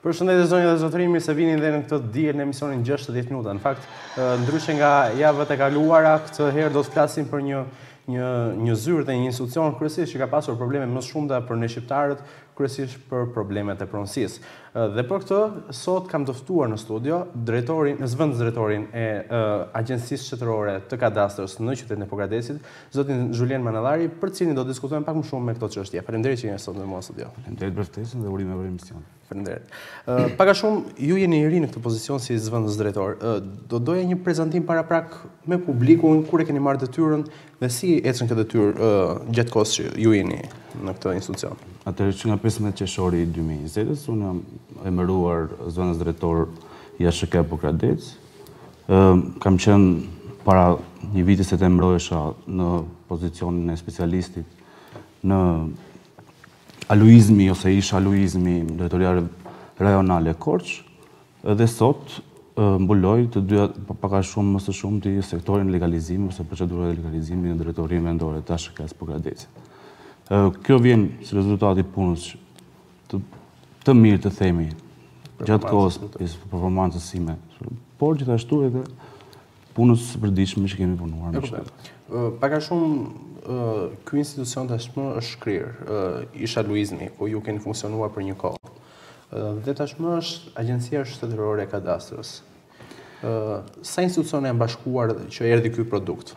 Përshëndetje zonjë dhe zotërinj, se vini dhe në këtë diell në emisionin 60 minuta. Në fakt, ndryshe nga javët e kaluara, këtë herë do të flasim për një zyrë dhe një institucion kryesisht që ka pasur probleme më shumëta për ne shqiptarët, kryesisht për problemet e pronësisë. Dhe për këtë, sot kam të ftuar në studio zëvendësdrejtorin e Agjencisë Shtetërore të Kadastrës në qytetin e Pogradesit, zotin Julien Manallari, për cilin do të diskutojmë pak më shumë me këto çështje. Faleminderit që jeni sot me mua në studio. Faleminderit për ftesën dhe urime për emision. Faleminderit. Pak a shumë ju jeni i ri në këtë pozicion si zëvendësdrejtor. Do doja një prezantim paraprak me publikun, kur e keni marrë detyrën dhe si ecën këtë detyrë gjatë kohës që ju jeni në këtë institucion. Atëherë që nga 15 qershori 2020-s, unë jam emëruar zëvendësdrejtor i ASHK Pogradec. Kam qenë para një viti se të emërohesha në pozicionin e specialistit në aluizmi ose ish aluizmi drejtoria rajonale Korç, dhe sot mbuloj të dyja pak a shumë më së shumti sektorin legalizimi ose procedura e legalizimit në drejtorinë vendore të ASHK-s Pogradecit. Kjo vjen si rezultati punës të mirë të themi gjatë kohës performancës sime, por gjithashtu edhe punës së përditshme që kemi punuar me qytet. Pak a shumë ky institucion tashmë është shkrirë, ish aluizmi, ku ju keni funksionuar për një kohë. Dhe tashmë është Agjencia Shtetërore e Kadastrës. Sa institucione janë bashkuar që erdhi ky produkt?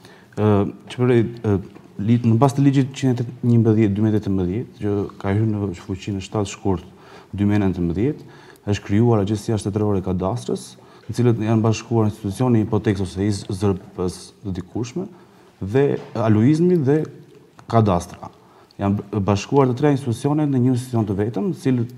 Në bazë të ligjit 111/2018, që ka hyrë në fuqi në 7 shkurt 2019, është krijuar Agjencia Shtetërore e Kadastrës, në cilët janë bashkuar institucioni hipotekës ose ZRP-s të dikushme, dhe aluizmi dhe kadastra. Janë bashkuar të tre institucionet në një institucion të vetëm, në cilët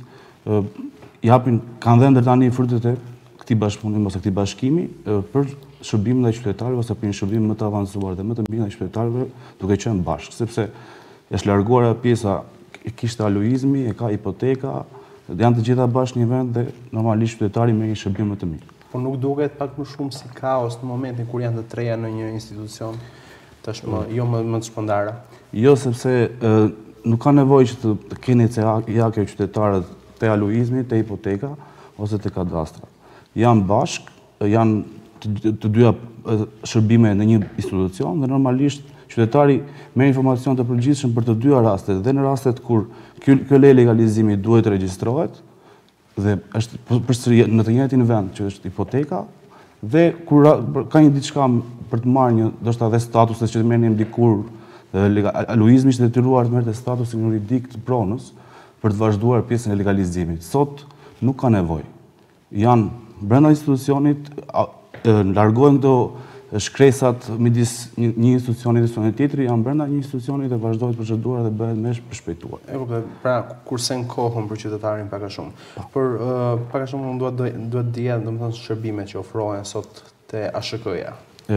kanë dhënë deri tani frutet e këtij bashkëpunimi ose këtij bashkimi për shërbimin e qytetarëve ose për një shërbim më të avancuar dhe më të mirë ndaj qytetarëve, duke qenë bashkë, sepse është larguar pjesa e kishte aluizmi, e ka hipoteka, janë të gjitha bashkë një vend dhe normalisht qytetari merr një shërbim më të mirë. Po nuk duket pak më shumë si kaos në momentin kur janë të treja në një institucion, tashmë jo më të shpërndara? Jo, sepse nuk ka nevojë që të keni cekake qytetarët te aluizmi, te hipoteka ose te kadastra. Janë bashkë, janë të dyja shërbime në një institucion dhe normalisht qytetari merr informacion të përgjithshëm për të dyja rastet, dhe në rastet kur kjo lejë legalizimi duhet të regjistrohet dhe është përsëri në të njëjtin vend që është hipoteka, dhe kur ka një diçka për të marrë një ndoshta dhe statusin që merrnim dikur, aluizmi është detyruar të merrte statusin juridik të pronës për të vazhduar pjesën e legalizimit. Sot nuk ka nevojë. Janë brenda institucionit, largohen këto shkresat midis një institucioni dhe tjetri, janë brenda një institucioni dhe vazhdohet procedura dhe bëhet më shpejtuar. E kuptoj. Pra kurse në kohën për qytetarin pak a shumë. Por pak a shumë unë duhet dija, domethënë, shërbimet që ofrohen sot te ASHK-ja.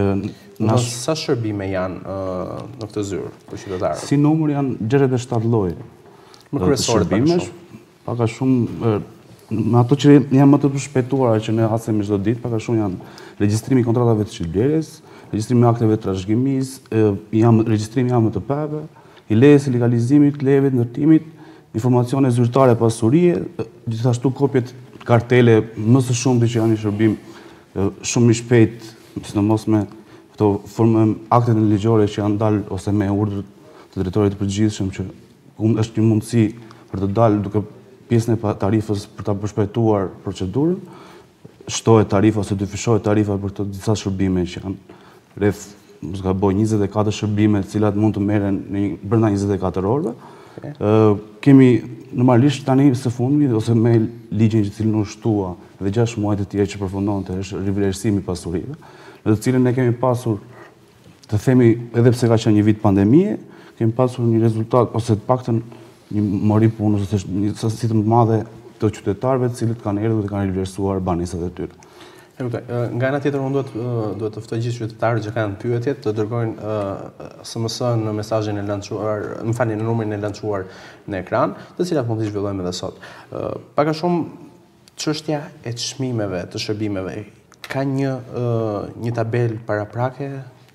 Sa shërbime janë në këtë zyrë për qytetarët? Si numër janë 67 lloje. Më kryesorët pak a shumë në ato që janë më të përshpejtuara që ne hasemi çdo ditë, pak a shumë janë regjistrimi i kontratave të çelëres, regjistrimi i akteve të trashëgimisë, regjistrimi i AMT-ve, i lejes së legalizimit, lejeve të ndërtimit, informacione zyrtare pasurie, gjithashtu kopjet kartele më së shumti që janë një shërbim shumë i shpejt, sidomos me këto aktet ligjore që janë dalë ose me urdhër të drejtorit të përgjithshëm, që është një mundësi për të dalë duke pjesën e tarifës për ta përshpejtuar procedurën, shtohet tarifa ose dyfishohet tarifa për të disa shërbime që janë rreth, mos gaboj, 24 shërbime të cilat mund të merren brenda 24 orëve. Kemi normalisht tani së fundmi ose me ligjin që cilin u shtua dhe 6 muaj të tjerë që përfundonte është rivlerësimi i pasurive, në të cilën ne kemi pasur, të themi, edhe pse ka qenë një vit pandemie, kemi pasur një rezultat ose të paktën një mori punës ose një sasi të madhe të qytetarëve të cilët kanë erdhur dhe kanë rivlerësuar banesat e tyre. Nga ana tjetër, unë duhet të ftoj gjithë qytetarët që kanë pyetje të dërgojnë SMS në mesazhin e lançuar, në numrin e lançuar në ekran, të cilat mund t'i zhvillojmë edhe sot. Pak a shumë çështja e çmimeve të shërbimeve ka një tabel paraprake të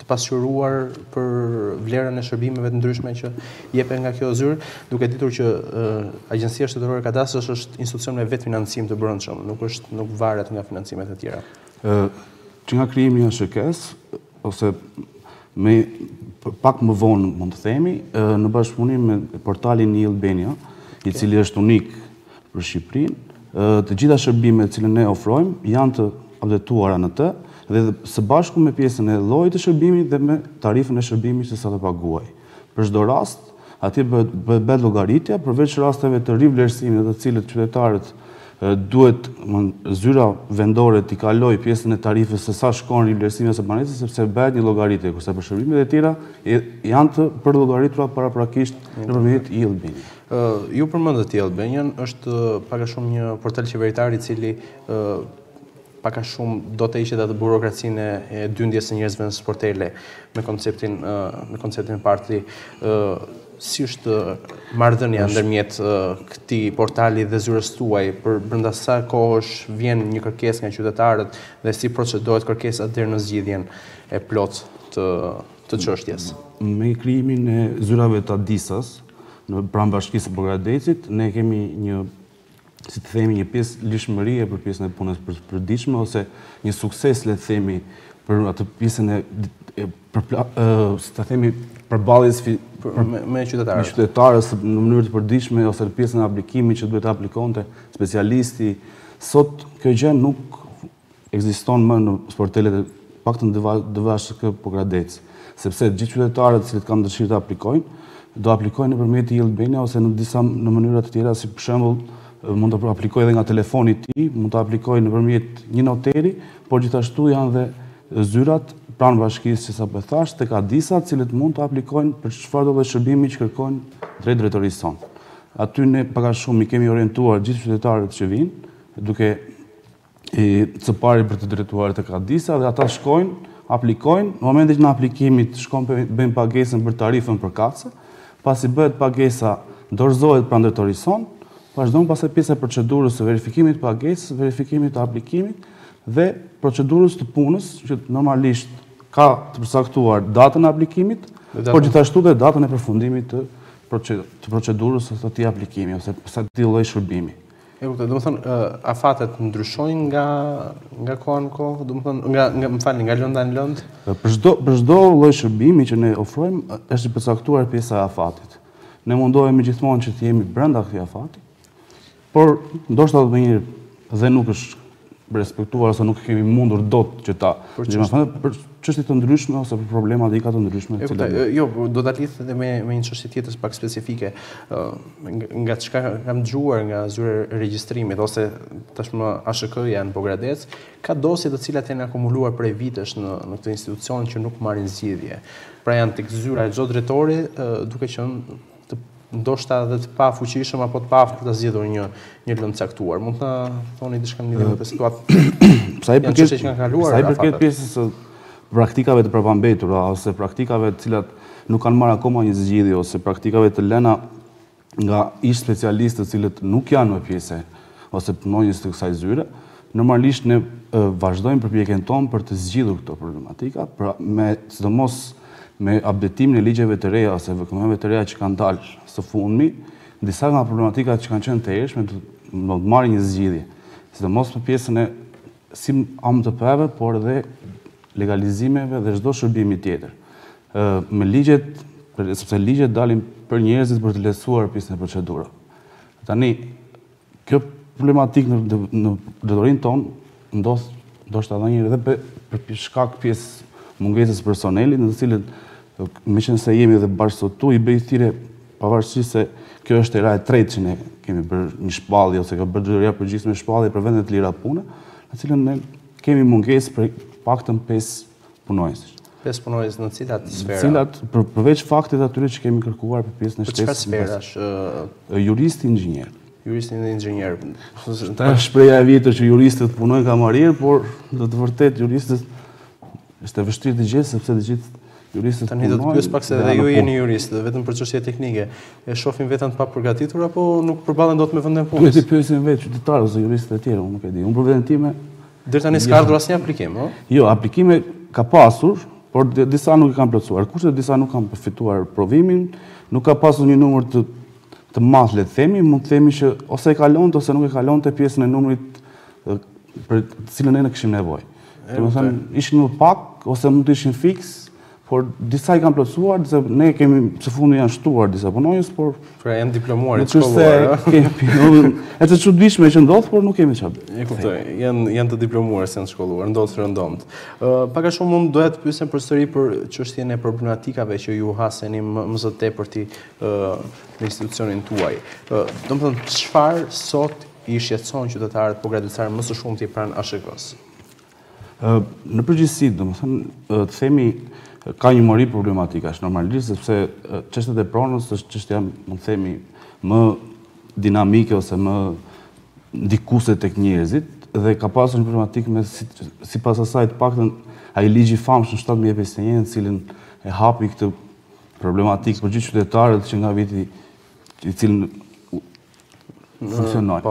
pasqyruar për vlerën e shërbimeve të ndryshme që jepen nga kjo zyrë, duke ditur që Agjencia Shtetërore e Kadastrës është institucion me vetë financim të brendshëm, nuk varet nga financimet e tjera. Që nga krijimi i ASHK-s, ose me pak më vonë mund të themi, në bashkëpunim me portalin i Albania, i cili është unik për Shqipërinë, të gjitha shërbimet që ne ofrojmë janë të updateuara në të dhe së bashku me pjesën e llojit të shërbimit dhe me tarifën e shërbimit që sa të paguaj. Për çdo rast, atje bëhet llogaritja përveç rasteve të rivlerësimit të cilët qytetarët duhet zyra vendore t'i kaloj pjesën e tarifës se sa shkon rivlerësimi ose banesës, sepse bëhet një llogaritje, kurse për shërbimet e tjera janë të përllogaritura paraprakisht nëpërmjet i Albania. Ju përmendët i Albanian, është pak a shumë një portal qeveritar i cili pak a shumë do të ishte atë burokracinë e dyndjes së njerëzve në sportele me konceptin parti. Si është marrëdhënia ndërmjet këtij portali dhe zyrës tuaj, për brenda sa kohësh vjen një kërkesë nga qytetarët dhe si procedohet kërkesa deri në zgjidhjen e plotë të çështjes? Me krijimin e zyrave të Adisas në pranë bashkisë së Bogradecit, ne kemi si të themi, një pjesë lishmërie për pjesën e punës përditshme ose një sukses, le të themi, për atë pjesën si të themi, përballjes me qytetarët. Në mënyrë të përditshme ose në pjesën e aplikimit që duhet të aplikonte specialisti. Sot kjo gjë nuk ekziston më në sportelet paktën DVSHK Bogradec, sepse gjithë qytetarët që kanë dëshirë të aplikojnë, do aplikojnë nëpërmjet i Albania ose në mënyra të tjera, si për shembull mund të aplikojë edhe nga telefoni i tij, mund të aplikojë nëpërmjet një noteri, por gjithashtu janë dhe zyrat pranë bashkisë që sapo thash, tek Adisa, të cilët mund të aplikojnë për çfarëdo lloj shërbimi që kërkojnë drejt drejtorisë sonë. Aty ne pak a shumë i kemi orientuar gjithë qytetarët që vinë, duke së pari për të drejtuar tek Adisa, dhe ata shkojnë, aplikojnë, në momentin që në aplikimit shkojnë bëjnë pagesën për tarifën për kace, pasi bëhet pagesa, dorëzohet pranë drejtorisë sonë, vazhdon pastaj pjesa e procedurës së verifikimit të pagesës, verifikimit të aplikimit dhe procedurës të punës, që normalisht ka të përcaktuar datën e aplikimit, por gjithashtu dhe datën e përfundimit të procedurës së atij aplikimi ose së atij lloji shërbimi. Domethënë, afatet ndryshojnë nga koha në kohë, domethënë, nga lënda në lëndë? Për çdo lloj shërbimi që ne ofrojmë, është i përcaktuar pjesa e afatit. Ne mundohemi gjithmonë që të jemi brenda këtij afati, por ndoshta ndonjëherë dhe nuk është respektuar ose nuk kemi mundur dot që ta për çështje të ndryshme ose për problematika të ndryshme. Jo, do ta lidh edhe me një çështje tjetër pak specifike. Nga çka kam dëgjuar nga zyra e regjistrimit ose tashmë ASHK-ja në Bogradec, ka dosje të cilat janë akumuluar prej vitesh në këtë institucion që nuk marrin zgjidhje. Pra janë tek zyra e çdo drejtori, duke qenë ndoshta edhe të pafuqishëm apo të paaftë për ta zgjedhur një lëndë caktuar. Mund të thoni diçka në lidhje me këtë situatë? Sa i përket pjesës së praktikave të përpambetura ose praktikave të cilat nuk kanë marrë akoma një zgjidhje ose praktikave të lëna nga ish specialistë të cilët nuk janë më pjesë ose punonjës të kësaj zyre, normalisht ne vazhdojmë përpjekjen tonë për të zgjidhur këto problematika, sidomos me updatimin e ligjeve të reja ose vëkëmeve të reja që kanë dalë së fundmi, disa nga problematikat që kanë qenë të ershme do të marrin një zgjidhje, sidomos me pjesën e si AMTP-ve, por edhe legalizimeve dhe çdo shërbimi tjetër. Me ligjet, sepse ligjet dalin për njerëzit për të lehtësuar pjesën e procedurave. Tani, kjo problematik në drejtorinë tonë ndodh ndoshta ndonjëherë edhe për shkak pjesë mungesës personelit, në të cilët meqense jemi edhe bashkësotu, i bëj thirrje pavarësisht se kjo është era e tretë që ne kemi bërë një shpallje ose ka bërë drejtoria përgjithësisht me shpallje për vende të lira pune, në cilën ne kemi mungesë për paktën 5 punonjësh. 5 punonjës në cilat sfera? Cilat përveç faktit atyre që kemi kërkuar për pjesën e shtesës. Për çfarë sferash? Jurist inxhinier. Jurist dhe inxhinier. Ta shpreha e vjetër që juristët punojnë kamarier, por do të vërtet juristët është e vështirë të gjesh sepse të gjithë juristët punojnë. Tani do të pyes pak se edhe ju jeni jurist, vetëm për çështje teknike. E shohin veten të papërgatitur apo nuk përballen dot me vendin punës? Ti pyesin vetë qytetarët ose juristët e tjerë, unë nuk e di. Unë për veten time deri tani s'ka ardhur asnjë aplikim, ëh? Jo, aplikime ka pasur, por disa nuk i kanë plotësuar kushtet, disa nuk kanë përfituar provimin, nuk ka pasur një numër të madh, le të themi, mund të themi që ose e kalonte ose nuk e kalonte pjesën e numrit për të cilën ne kishim nevojë. Domethënë ishin më pak ose mund të ishin fiks, por disa i kanë plotësuar, disa ne kemi së fundi janë shtuar disa punonjës, por pra janë diplomuar të shkolluar. Është e çuditshme që ndodh, por nuk kemi çfarë. E kuptoj, janë të diplomuar se janë të shkolluar, ndodh rëndomt. Pak a shumë mund doja të pyesem përsëri për çështjen e problematikave që ju haseni më së tepërti në institucionin tuaj. Domethënë çfarë sot i shqetëson qytetarët graduar më së shumti pranë ASHK-s? Në përgjithësi, domethënë të themi ka një mori problematikash normalisht, sepse çështjet e pronës është çështja, mund të themi, më dinamike ose më ndikuese tek njerëzit dhe ka pasur një problematikë me sipas asaj të paktën ai ligji i famshëm 1751, në cilin e hapi këtë problematikë për gjithë qytetarët që nga viti i cilin funksionoi.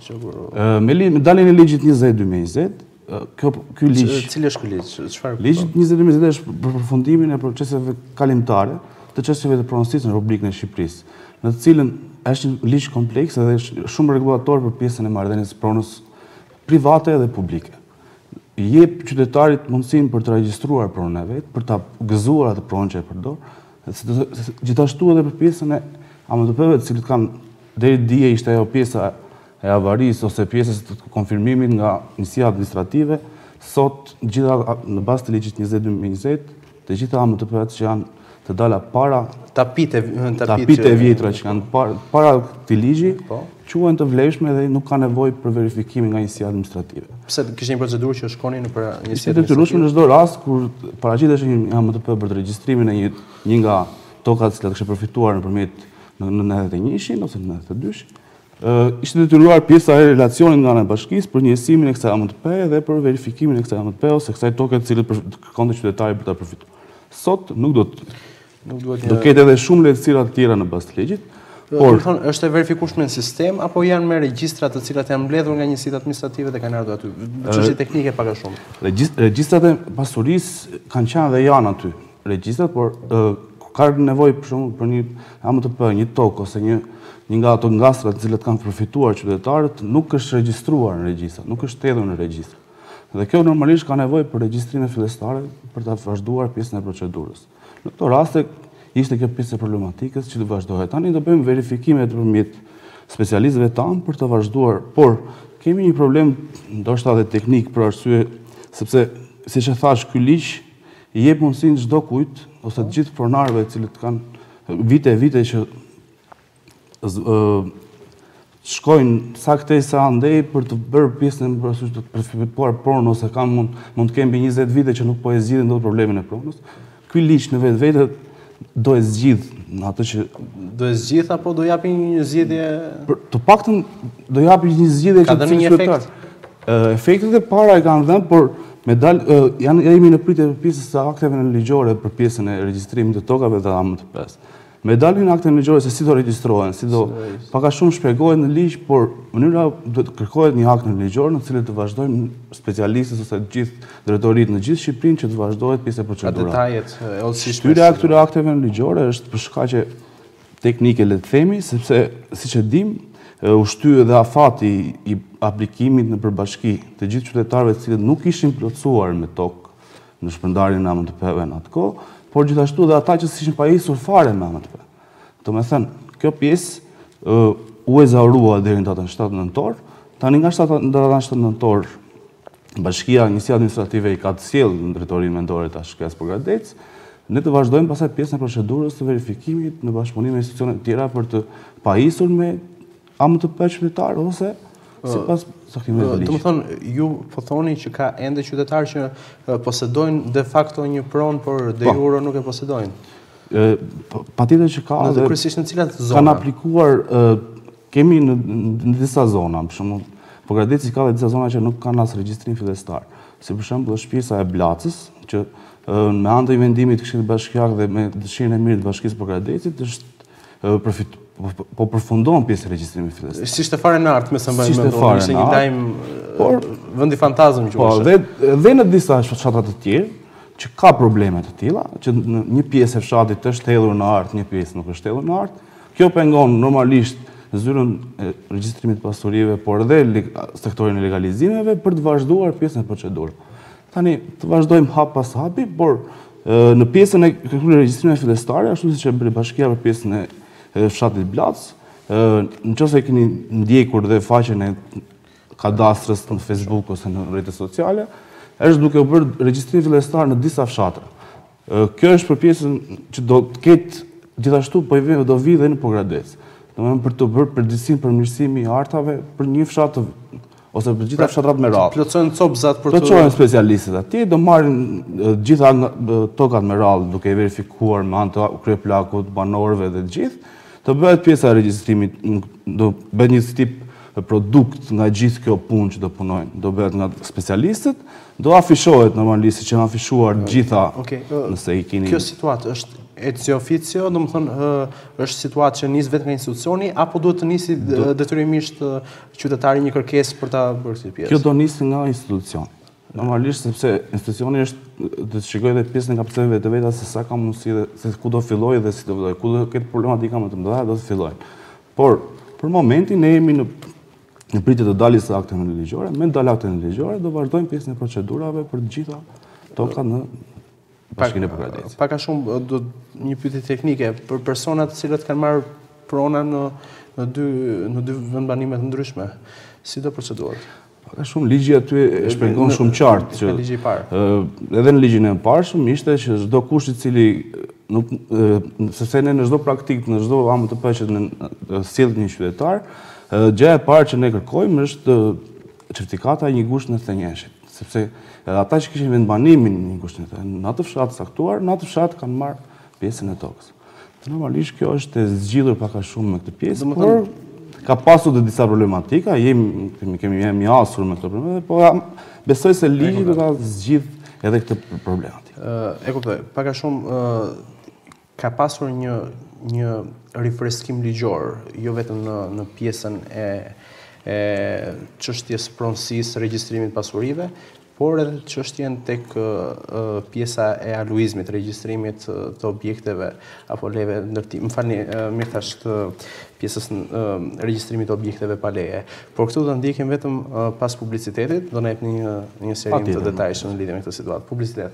Me daljen e ligjit 22/2020, ky ligj. Cili është ky ligj? Çfarë? Ligji 22/2020 është për përfundimin e proceseve kalimtare të çështjeve të pronësisë në Republikën e Shqipërisë, në të cilën është një ligj kompleks dhe është shumë rregullator për pjesën e marrëdhënies pronës private dhe publike. I jep qytetarit mundësinë për të regjistruar pronën e vet, për ta gëzuar atë pronë që e përdor, gjithashtu edhe për pjesën e AMTP-ve, të cilët kanë deri dje ishte ajo pjesa e avarisë ose pjesës të konfirmimit nga njësia administrative, sot gjitha në bazë të ligjit 22/2020, të gjitha AMTP-at që janë të dala para tapit e vjetra që kanë para këtij ligji, quhen të vlefshme dhe nuk ka nevojë për verifikimin nga njësia administrative. Pse kishte një procedurë që shkonin nëpër njësia administrative? Ishte detyrueshme në çdo rast kur paraqitesh një AMTP për të regjistrimin e një nga tokat që kishte përfituar nëpërmjet në 91-shin ose në 92-shin. Ishte detyruar pjesa e relacionit nga ana e bashkisë për njësimin e kësaj AMTP dhe për verifikimin e kësaj AMTP ose kësaj toke të cilët kërkonte qytetari për ta përfituar. Sot nuk do ketë edhe shumë lehtësira të tjera në bazë të ligjit. Por është e verifikueshme në sistem apo janë me regjistra të cilat janë mbledhur nga njësitë administrative dhe kanë ardhur aty? Çështje teknike pak a shumë. Regjistrat e pasurisë kanë qenë dhe janë aty. Regjistrat, por ka nevojë për shembull për një AMTP, një tokë ose një nga ato ngastrat të cilat kanë përfituar qytetarët nuk është regjistruar në regjistra, nuk është hedhur në regjistra. Dhe kjo normalisht ka nevojë për regjistrime fillestare për ta vazhduar pjesën e procedurës. Në këto raste ishte kjo pjesë e problematikës që do vazhdohet. Tani do bëjmë verifikime nëpërmjet specialistëve tanë për të vazhduar, por kemi një problem ndoshta edhe teknik për arsye sepse siç e thash, ky ligj i jep mundësinë çdo kujt ose të gjithë pronarëve të cilët kanë vite që shkojnë saktesa andej për të bërë pjesën e procedurës të përfituar pronën ose mund të kenë mbi 20 vite që nuk po e zgjidhin dot problemin e pronës. Ky ligj në vetvete do e zgjidh në atë që do e zgjidh apo do japi një zgjidhje? Të paktën do japi një zgjidhje që të efekt. Efektet e para e kanë dhënë, por jemi në pritje të pjesës së akteve ligjore për pjesën e regjistrimit të tokave dhe AMTP-s. Me dalin akteve ligjore se si do regjistrohen, pak a shumë shpjegohet në ligj, por mënyra do të kërkohet një akt ligjor në cilën të vazhdojnë specialistët ose të gjithë drejtoritë në gjithë Shqipërinë që të vazhdohet pjesë e procedurës. Detajet e ose Shtyria e këtyre akteve ligjore është për shkaqe teknike, le të themi, sepse siç e dim, u shtyë edhe afati i aplikimit në përbashki të gjithë qytetarëve të cilët nuk ishin plotësuar me tokë në shpërndarjen e AMTP-ve në atë kohë, por gjithashtu dhe ata që s'ishin pajisur fare me AMTP. Domethënë, kjo pjesë u ezaurua deri në datën 7 nëntor. Tani nga datën 7 nëntor, Bashkia Njësia Administrative i ka të sjellë në drejtorinë mendore të ASHK-s për Gradec. Ne të vazhdojmë pastaj pjesën e procedurës të verifikimit në bashkëpunim me institucione të tjera për të pajisur me AMTP qytetar ose sipas saktimeve të ligjit. Domethënë, ju po thoni që ka ende qytetarë që posedojnë de facto një pronë, por de jure nuk e posedojnë. Patjetër që ka. Dhe kryesisht në cilat zona? Kanë aplikuar, kemi në disa zona, për shembull, po Gradeci ka dhe disa zona që nuk kanë as regjistrim fillestar. Si për shembull është pjesa e Blacës, që me anë të vendimit të Këshillit Bashkiak dhe me dëshirën e mirë të Bashkisë së Gradecit është po përfundon pjesë e regjistrimit fillestar. Ishte fare në art, me sa mbaj mend, ishte një lajm, por vendi fantazëm që po, dhe në disa fshatra të tjerë që ka probleme të tilla, që një pjesë e fshatit është hedhur në art, një pjesë nuk është hedhur në art. Kjo pengon normalisht zyrën e regjistrimit pasurive, por edhe sektorin e legalizimeve për të vazhduar pjesën e procedurës. Tani të vazhdojmë hap pas hapi, por në pjesën e regjistrimit fillestare, ashtu siç e bëri bashkia për pjesën e fshatit Blac, nëse keni ndjekur dhe faqen e kadastrës në Facebook ose në rrjetet sociale, është duke u bërë regjistrim fillestar në disa fshatra. Kjo është për pjesën që do të ketë gjithashtu do vi dhe në Pogradec. Domethënë për të bërë përgjegjësinë për mirësimi i artave për një fshat ose për gjitha fshatrat me radhë. Plotësojnë copzat për të... Plotësojnë specialistët atje, do marrin gjitha tokat me radhë duke i verifikuar me anë të kryeplakut, banorëve dhe të gjithë, të bëhet pjesa e regjistrimit, do bëhet një tip produkt nga gjithë kjo punë që do punojnë, do bëhet nga specialistët, do afishohet normalisht që janë afishuar gjitha nëse i keni... Kjo situatë është ecjo officio, do më thënë, është situatë që nis vetë nga institucioni, apo duhet të nisi detyrimisht qytetari një kërkesë për ta bërë si pjesë? Kjo do nisi nga institucion. Normalisht, sepse institucioni është, do të shikoj dhe pjesën nga përceve të veta se sa ka mundësi dhe se ku do filloj dhe si do filloj, ku do ketë problematika më të mëdha do të filloj. Por, për momentin, ne jemi në pritje të daljes së akteve ligjore, me dalë akteve ligjore, do vazhdojmë pjesën e procedurave për të gjitha tokat në Bashkinë e Pogradecit. Pak a shumë një pyetje teknike për personat të cilët kanë marrë prona në dy vendbanime të ndryshme. Si do proceduat? Pak a shumë ligji aty e shpjegon shumë qartë që ligji i parë. Edhe në ligjin e parshëm ishte që çdo kush i cili nuk sepse ne në çdo praktikë, në çdo AMTP që sjell një qytetar, gjëja e parë që ne kërkojmë është certifikata e një gushti në thenjeshit, sepse ata që kishin vendbanimin një gushti në atë fshat saktuar, në atë fshat kanë marrë pjesën e tokës. Normalisht kjo është e zgjidhur pak a shumë me këtë pjesë, por ka pasur dhe disa problematika, kemi asur me këtë probleme, po besoj se ligji do ta zgjidh edhe këtë problematikë. E kuptoj, pak a shumë ka pasur një rifreskim ligjor, jo vetëm në pjesën e çështjes pronësisë, regjistrimit pasurive, por edhe çështjen tek pjesa e aluizmit, regjistrimit të objekteve apo leve ndërtim. Më falni, mirë thash të pjesës regjistrimit të objekteve pa leje. Por këtu do ndjekim vetëm pas publicitetit, do na jepni një serim të detajshëm në lidhje me këtë situatë. Publicitet.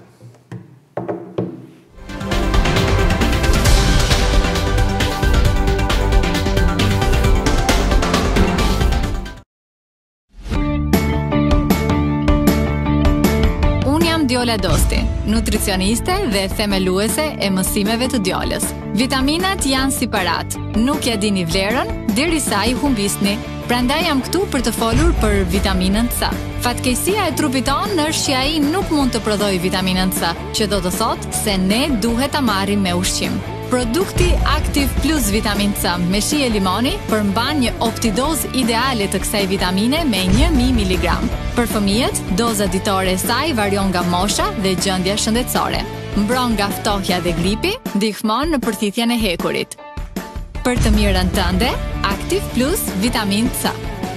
Djola Dosti, nutricioniste dhe themeluese e mësimeve të djalës. Vitaminat janë si parat, nuk ja dini vlerën, derisa i humbisni. Prandaj jam këtu për të folur për vitaminën C. Fatkeqësia e trupit tonë është që ai nuk mund të prodhojë vitaminën C, që do të thotë se ne duhet ta marrim me ushqim. Produkti Active Plus Vitamin C me shi e limoni përmban një optidozë ideale të kësaj vitamine me 1000 mg. Për fëmijët, doza ditore e saj varion nga mosha dhe gjendja shëndetësore. Mbron nga ftohja dhe gripi, ndihmon në përthithjen e hekurit. Për të mirën tënde, Active Plus Vitamin C.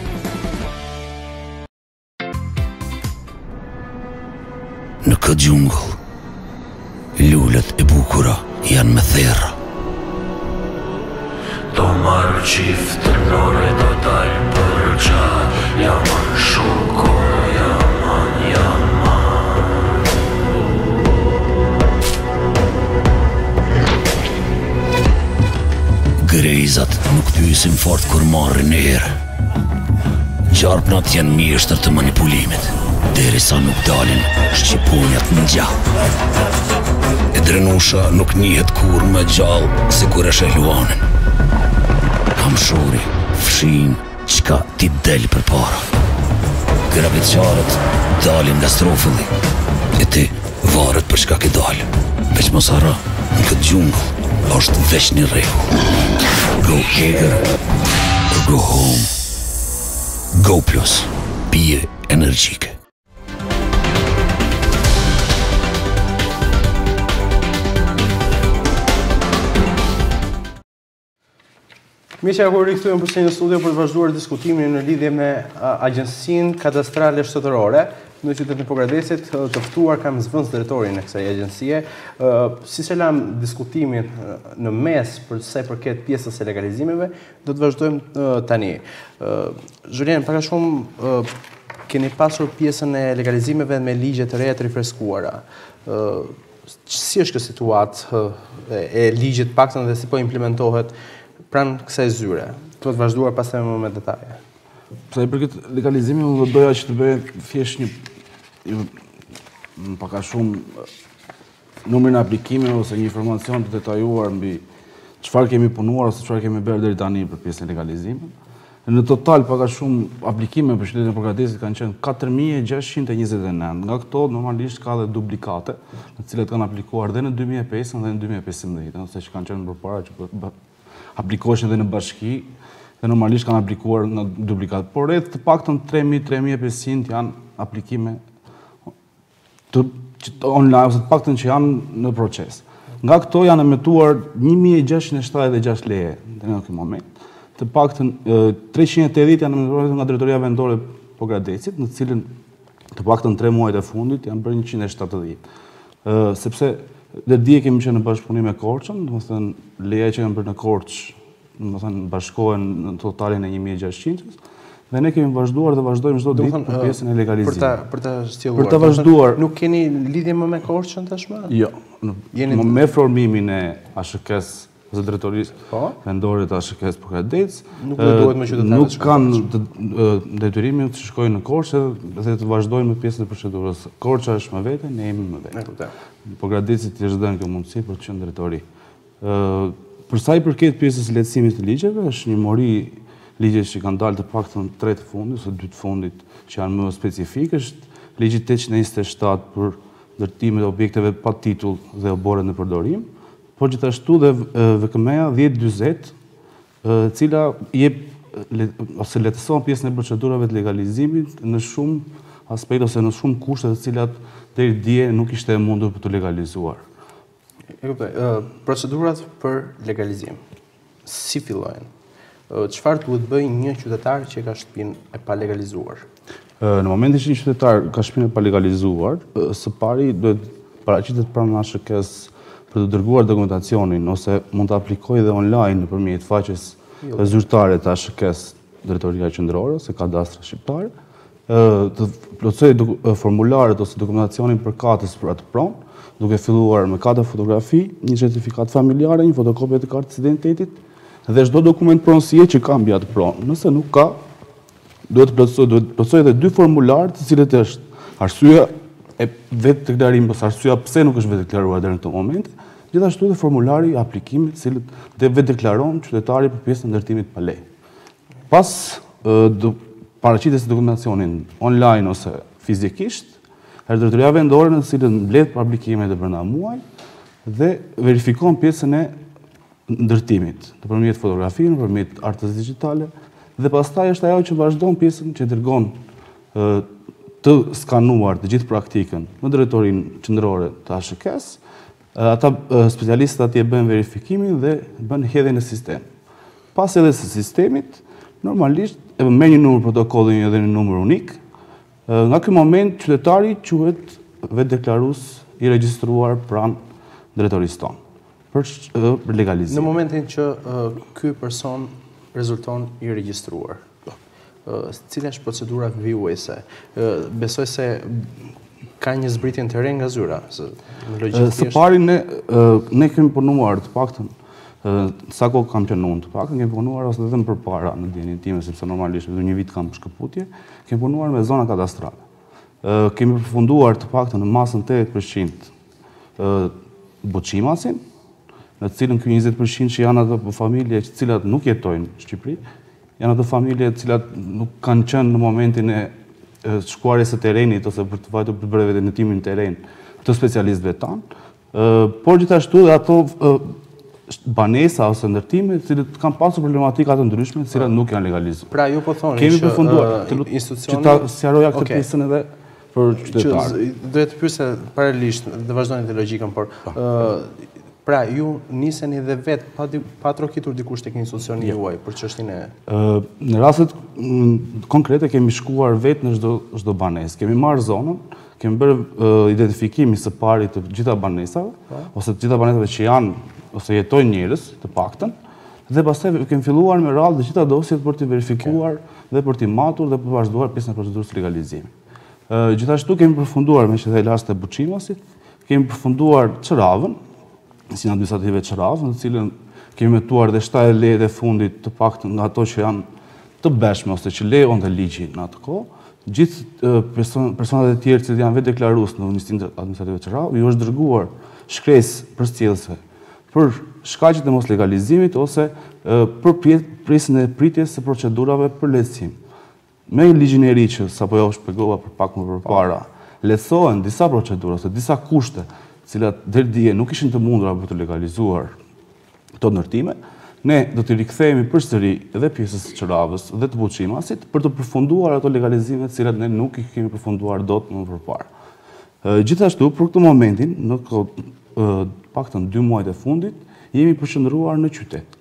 Në këtë gjungull, lulët e bukura janë me therra. Do marrë qiftë nore do dalë për qa, jaman shuko, jaman. Grejzat nuk pyesin fort kur marrin erë. Gjarpnat janë mjeshtër të manipulimit, derisa nuk dalin shqiponjat në gjallë. E drenusha nuk njihet kur me gjallë se kur e sheluanin. Kamshori, fshin, qka ti del për para. Grabitqarët dalin nga strofulli, e ti varet për shka ke dalë. Veç mos hara, në këtë gjungull është veç një rregull. Go bigger or go home. Go Plus, pije energjike. Mirë që kur rikthyen përsëri në studio për të vazhduar diskutimin në lidhje me Agjencinë Kadastrale Shtetërore. në qytetin e Pogradesit, të ftuar kam zëvendës drejtorin e kësaj agjencie. Si selam diskutimin në mes për sa i përket pjesës së legalizimeve, do të vazhdojmë tani. Julien, pak a shumë keni pasur pjesën e legalizimeve me ligje të reja të rifreskuara. Si është kjo situatë e ligjit paktën dhe si po implementohet pranë kësaj zyre? Do të vazhduar pastaj më me detaje. Sa i përket legalizimit, unë do doja që të bëj thjesht një pak a shumë numrin e aplikimeve ose një informacion të detajuar mbi çfarë kemi punuar ose çfarë kemi bërë deri tani për pjesën e legalizimit. Në total pak a shumë aplikime për qytetin e Pogradesit kanë qenë 4629. Nga këto normalisht ka dhe duplikate, të cilat kanë aplikuar dhe në 2005 dhe në 2015, ose që kanë qenë përpara që aplikoheshin dhe në bashki, dhe normalisht kanë aplikuar në duplikat. Por rreth të paktën 3500 janë aplikime online, ose të paktën që janë në proces. Nga këto janë emetuar 1676 leje në këtë moment. Të paktën 380 janë emetuar nga Drejtoria Vendore e Pogradesit, në cilën të paktën 3 muajt e fundit janë bërë 170. Sepse dhe dje kemi qenë në bashkëpunim me Korçën, domethënë leja që kanë bërë në Korçë, domethënë bashkohen në totalin e 1600, dhe ne kemi vazhduar dhe vazhdojmë çdo ditë për pjesën e legalizimit. Për ta shtjelluar. Për ta vazhduar. Nuk keni lidhje më me Korçën tashmë? Jo. Me formimin e ASHK-s ose Drejtorisë Vendore të ASHK-s Pogradec, nuk duhet më qytetarët nuk kanë detyrimin të shkojnë në Korçë dhe të vazhdojnë me pjesën e procedurës. Korça është më vete, ne jemi më vete. Pogradecit i është dhënë kjo mundësi për të qenë drejtori. Për sa i përket pjesës së lehtësimit të ligjeve, është një mori ligjesh që kanë dalë të paktën 3 të fundit ose 2 të fundit që janë më specifik, është ligji 827 për ndërtimet e objekteve pa titull dhe oborret në përdorim, por gjithashtu dhe VKM-ja 1040, cila jep ose lehtëson pjesën e procedurave të legalizimit në shumë aspekte ose në shumë kushte të cilat deri dje nuk ishte e mundur për të legalizuar. E kuptoj. Procedurat për legalizim, si fillojnë? Çfarë duhet bëjë një qytetar që ka shtëpinë e pa legalizuar? Në momentin që një qytetar ka shtëpinë e pa legalizuar, së pari duhet paraqitet pranë ASHK-s për të dërguar dokumentacionin ose mund të aplikojë dhe online nëpërmjet faqes zyrtare të ASHK-s Drejtoria Qendrore ose Kadastra Shqiptare, të plotësojë formularet ose dokumentacionin përkatës për atë pronë, duke filluar me 4 fotografi, një certifikat familjare, një fotokopje të kartës identitetit dhe çdo dokument pronësie që ka mbi atë pronë. Nëse nuk ka, duhet të plotësojë edhe 2 formular, të cilët është arsyeja e vetë deklarimit ose arsyeja pse nuk është vetë deklaruar deri në këtë moment, gjithashtu edhe formulari i aplikimit, i cili vetë deklaron qytetari për pjesën e ndërtimit pa lejë. Pas paraqitjes së dokumentacionin online ose fizikisht, Drejtoria Vendore në cilën mbledh aplikimet e brenda muajit dhe verifikon pjesën e ndërtimit, nëpërmjet fotografive, nëpërmjet artës digjitale, dhe pastaj është ajo që vazhdon pjesën që dërgon të skanuar të gjithë praktikën në Drejtorinë Qendrore të ASHK-s. Ata specialistët atje bëjnë verifikimin dhe bëjnë hedhjen në sistem. Pas hedhjes së sistemit, normalisht e merr një numër protokolli dhe një numër unik. Nga ky moment qytetari quhet vetë deklarues i regjistruar pranë drejtorisë tonë për legalizim. Në momentin që ky person rezulton i regjistruar, cila është procedura vyuese? Besoj se ka një zbritje në terren nga zyra. Së pari ne kemi punuar të paktën sa kohë kam qenë unë, të paktën kemi punuar ose edhe më përpara në dijenin time, sepse normalisht edhe një vit kam shkëputje, kemi punuar me zona kadastrale. Kemi përfunduar të paktën në masën 80% buçimasin, në cilën ky 20% që janë ato familje të cilat nuk jetojnë në Shqipëri, janë ato familje të cilat nuk kanë qenë në momentin e shkuarjes së terrenit ose për të vajtur për bërë vetë ndërtimin në terren të specialistëve tanë, por gjithashtu dhe ato banesa ose ndërtime të cilët kanë pasur problematika të ndryshme, të cilat nuk janë legalizuar. Pra ju po thoni kemi përfunduar institucioni që ta sqaroja këtë pjesën edhe për qytetarët. Duhet të pyesë paralelisht dhe vazhdoni të logjikën, por Pra, ju niseni dhe vetë pa trokitur dikush tek institucioni juaj për çështjen e... Në rastet konkrete kemi shkuar vetë në çdo banesë. Kemi marrë zonën, kemi bërë identifikimin së pari të gjitha banesave, ose të gjitha banesave që janë ose jetojnë njerëz të paktën, dhe pastaj kemi filluar me radhë të gjitha dosjet për të verifikuar dhe për të matur dhe për të vazhduar pjesën e procedurës legalizimi. Gjithashtu kemi përfunduar me që dhe rast e Buçimasit, kemi përfunduar Çravën, si në administrative Çravë, në cilën kemi metuar dhe 7 lejet e fundit të paktën nga ato që janë të beshme ose që lejon të ligji në atë kohë. Gjithë personat e tjerë që janë vetë deklarues në Ministrinë Administrative Çravë, ju është dërguar shkresë përcjellëse për shkaqjet e mos legalizimit ose për pjesën e pritjes së procedurave për lehtësim. Me ligjin e ri që sapo ja u shpjegova për pak më përpara, lehtësohen disa procedura ose disa kushte, cilat deri dje nuk ishin të mundura për të legalizuar këto ndërtime. Ne do t'i rikthehemi përsëri edhe pjesës së Çravës dhe të Buçimasit për të përfunduar ato legalizime të cilat ne nuk i kemi përfunduar dot më përpara. Gjithashtu, për këtë momentin, në paktën 2 muajt e fundit, jemi përqendruar në qytet.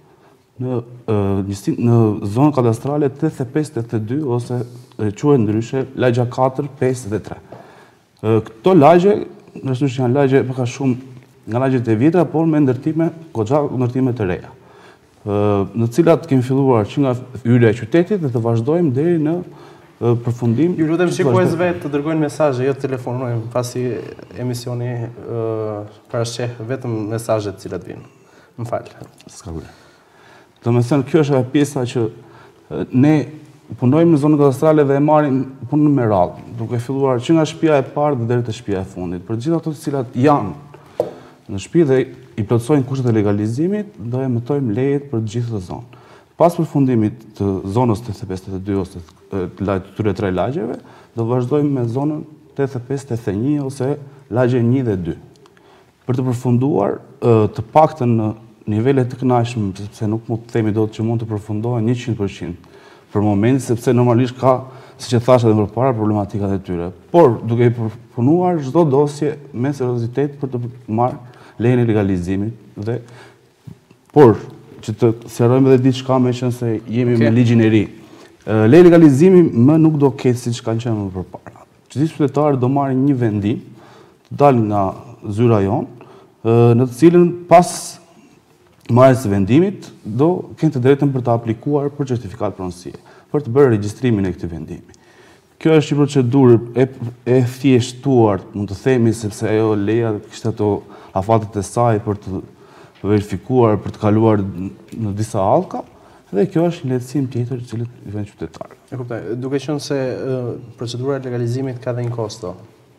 Në zonën kadastrale 85-82 ose quhet ndryshe lagja 4, 5 dhe 3. Këto lagje, nështu që janë lagje përka shumë nga lagjet e vjetra, por me ndërtime, goxha ndërtime të reja, në cilat kemi filluar që nga hyrja e qytetit dhe të vazhdojmë deri në përfundim. Ju lutem shikuesve të dërgojnë mesazhe, jo të telefonojnë, pasi emisioni parasheh vetëm mesazhet të cilat vinë. M'fal. S'ka problem. Domethënë, kjo është pjesa që ne punojmë në zonën kadastrale dhe e marrim punën me radhë, duke filluar që nga shtëpia e parë deri te shtëpia e fundit. Për gjithë ato të cilat janë në shtëpi dhe i plotësojnë kushtet e legalizimit, do emitojmë lejet për të gjithë të zonë. Pas përfundimit të zonës 85-82 ose të këtyre 3 lagjeve, do vazhdojmë me zonën 85-81 ose lagje 1 dhe 2. Për të përfunduar të paktën në nivele të kënaqshme, sepse nuk mund të themi dot që mund të përfundohen 100%. Për momentin, sepse normalisht ka, siç e thash edhe më parë, problematikat e tyre. Por duke i përpunuar çdo dosje me seriozitet për të marrë lejen e legalizimit dhe por që të sqarojmë edhe diçka me qenë se jemi me ligjin e ri. Leja e legalizimit më nuk do ketë siç kanë qenë më përpara. Çdo qytetar do marrë një vendim të dalë nga zyra jonë, në të cilën pas marrjes së vendimit do kenë të drejtën për të aplikuar për certifikat pronësie, për të bërë regjistrimin e këtij vendimi. Kjo është një procedurë e thjeshtuar, mund të themi, sepse ajo leja kishte ato afatet e saj për të verifikuar, për të kaluar në disa hallka, dhe kjo është një lehtësim tjetër i cili i vjen qytetarëve. E kuptoj. Duke qenë se procedura e legalizimit ka dhe një kosto.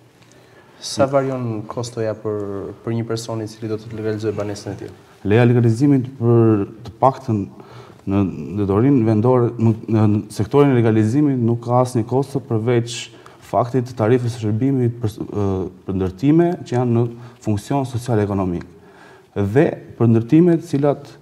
Sa varion kostoja për një person i cili do të legalizojë banesën e tij? Leja legalizimit për të paktën në detorin vendore, në sektorin e legalizimit nuk ka asnjë kosto përveç faktit të tarifës së shërbimit për ndërtime që janë në funksion social-ekonomik. Dhe për ndërtimet cilat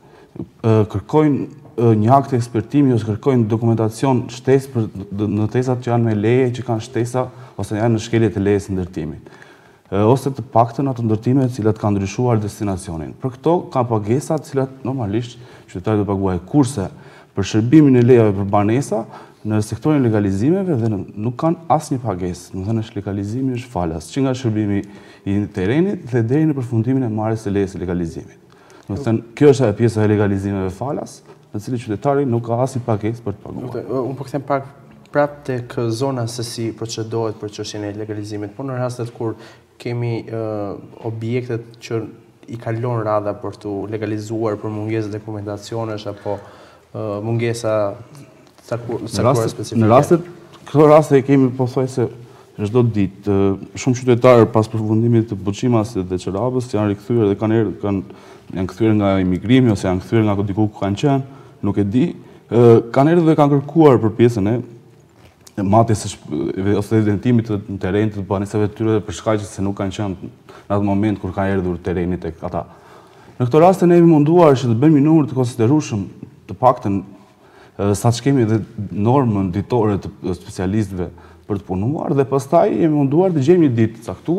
kërkojnë një akt ekspertimi ose kërkojnë dokumentacion shtesë në tesat që janë me leje, që kanë shtesa ose janë në shkeljet e lejes së ndërtimit. Ose të paktën ato ndërtime cilat kanë ndryshuar destinacionin. Për këto ka pagesa të cilat normalisht qytetari do paguajë, kurse për shërbimin e lejave për banesa në sektorin e legalizimeve dhe nuk kanë asnjë pagesë. Do të thënë është legalizimi është falas, që nga shërbimi i terrenit dhe deri në përfundimin e marrjes së lejes së legalizimit. Do të thënë kjo është ajo pjesa e legalizimeve falas, në cilën qytetari nuk ka asnjë pagesë për të paguar. Unë po kthem pak prapë tek zona se si procedohet për çështjen e legalizimit, por në rastet kur kemi objektet që i kalon radha për të legalizuar për mungesë dokumentacionesh apo mungesa caktuara specifike. Në këto raste kemi pothuajse çdo ditë shumë qytetarë pas përfundimit të Buçimasit dhe Çravës janë rikthyer dhe janë kthyer nga imigrimi ose janë kthyer nga diku ku kanë qenë, nuk e di, kanë erdhur dhe kanë kërkuar për pjesën e matjes ose identimit të terrenit të banesave të tyre për shkak se nuk kanë qenë në atë moment kur kanë erdhur terreni tek ata. Në këtë rast ne jemi munduar që të bëjmë një numër të konsiderueshëm, të paktën saç kemi edhe normën ditore të specialistëve për të punuar dhe pastaj jemi munduar të gjejmë një ditë caktuar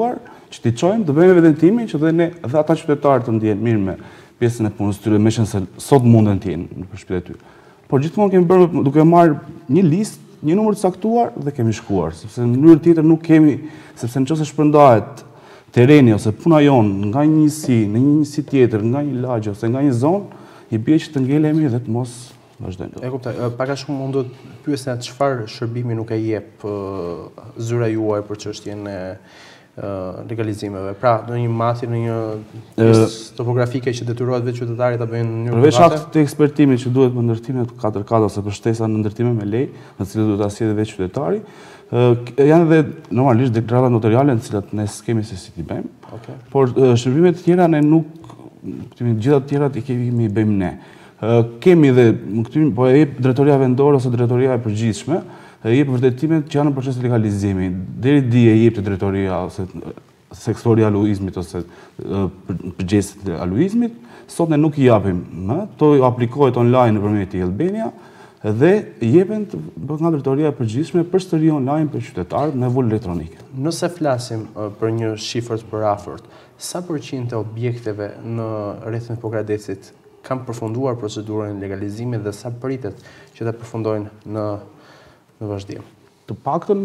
që t'i çojmë, të bëjmë evidentimin që dhe ata qytetarë të ndjenë mirë me pjesën e punës tyre, me qenë se sot munden të jenë në përshpjet e tyre. Por gjithmonë kemi bërë duke marrë një listë, një numër të caktuar dhe kemi shkuar, sepse në mënyrë tjetër nuk kemi, sepse nëse shpërndahet tereni ose puna jonë nga një njësi, në një njësi tjetër, nga një lagje ose nga një zonë, i bie që të ngelemi dhe të mos vazhdojmë. E kuptoj. Pak a shumë mund të pyesja çfarë shërbimi nuk e jep zyra juaj për çështjen e legalizimeve. Pra, në një matje, në një pjesë topografike që detyrohet vetë qytetarit ta bëjnë në mënyrë private. Përveç aktit të ekspertimit që duhet për ndërtimet 4x ose për shtesa në ndërtime me lej, në cilët duhet ta sjellë vetë qytetari, janë edhe normalisht deklarata notariale në cilat ne s'kemi se si t'i bëjmë. Por shërbimet të tjera ne nuk, gjitha të tjera i kemi i bëjmë ne. Kemi dhe po e jep drejtoria vendore ose drejtoria e përgjithshme, jep vërtetimet që janë në proces legalizimi. Deri dje jep të drejtoria ose sektori aluizmit ose përgjegjësit e aluizmit, sot ne nuk i japim, to aplikohet online nëpërmjet Albania dhe jepen nga drejtoria e përgjithshme përsëri online për qytetarët me vulë elektronike. Nëse flasim për një shifër të përafërt, sa përqind të objekteve në rrethin e Pogradecit kanë përfunduar procedurën e legalizimit dhe sa pritet që ta përfundojnë në vazhdim? Të paktën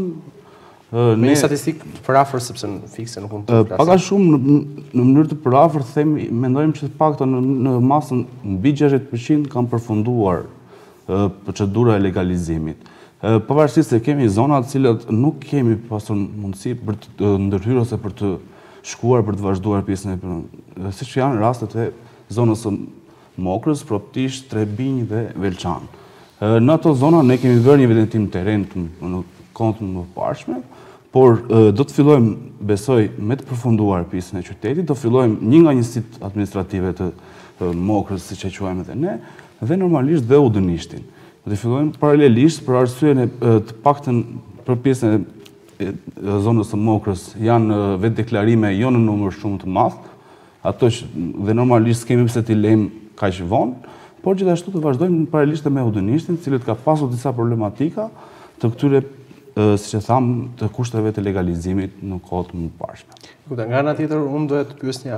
me një statistikë të përafërt sepse në fikse nuk mund të flasim. Pak a shumë në mënyrë të përafërt mendojmë që të paktën në masën mbi 60% kanë përfunduar procedura e legalizimit. Pavarësisht se kemi zona të cilat nuk kemi pasur mundësi për të ndërhyrë ose për të shkuar për të vazhduar pjesën e siç janë rastet e zonës së Mokrës, Proptisht, Trebinj dhe Velçan. Në ato zona ne kemi bërë një evidentim terren në kohët më parshme, por do të fillojmë, besoj, me të përfunduar pjesën e qytetit, do fillojmë një nga njësitë administrative të Mokrës, siç e quajmë edhe ne, dhe normalisht dhe Udënishtin. Do të fillojmë paralelisht për arsyen e të paktën për pjesën e zonës së Mokrës janë vetë deklarime jo në numër shumë të madh, ato dhe normalisht kemi pse t'i lejmë kaq vonë, por gjithashtu të vazhdojmë paralelisht me Udënishtin, cilët ka pasur disa problematika të këtyre, siç e tham, të kushteve të legalizimit në kohët më parshme. Nga ana tjetër, unë doja të pyesja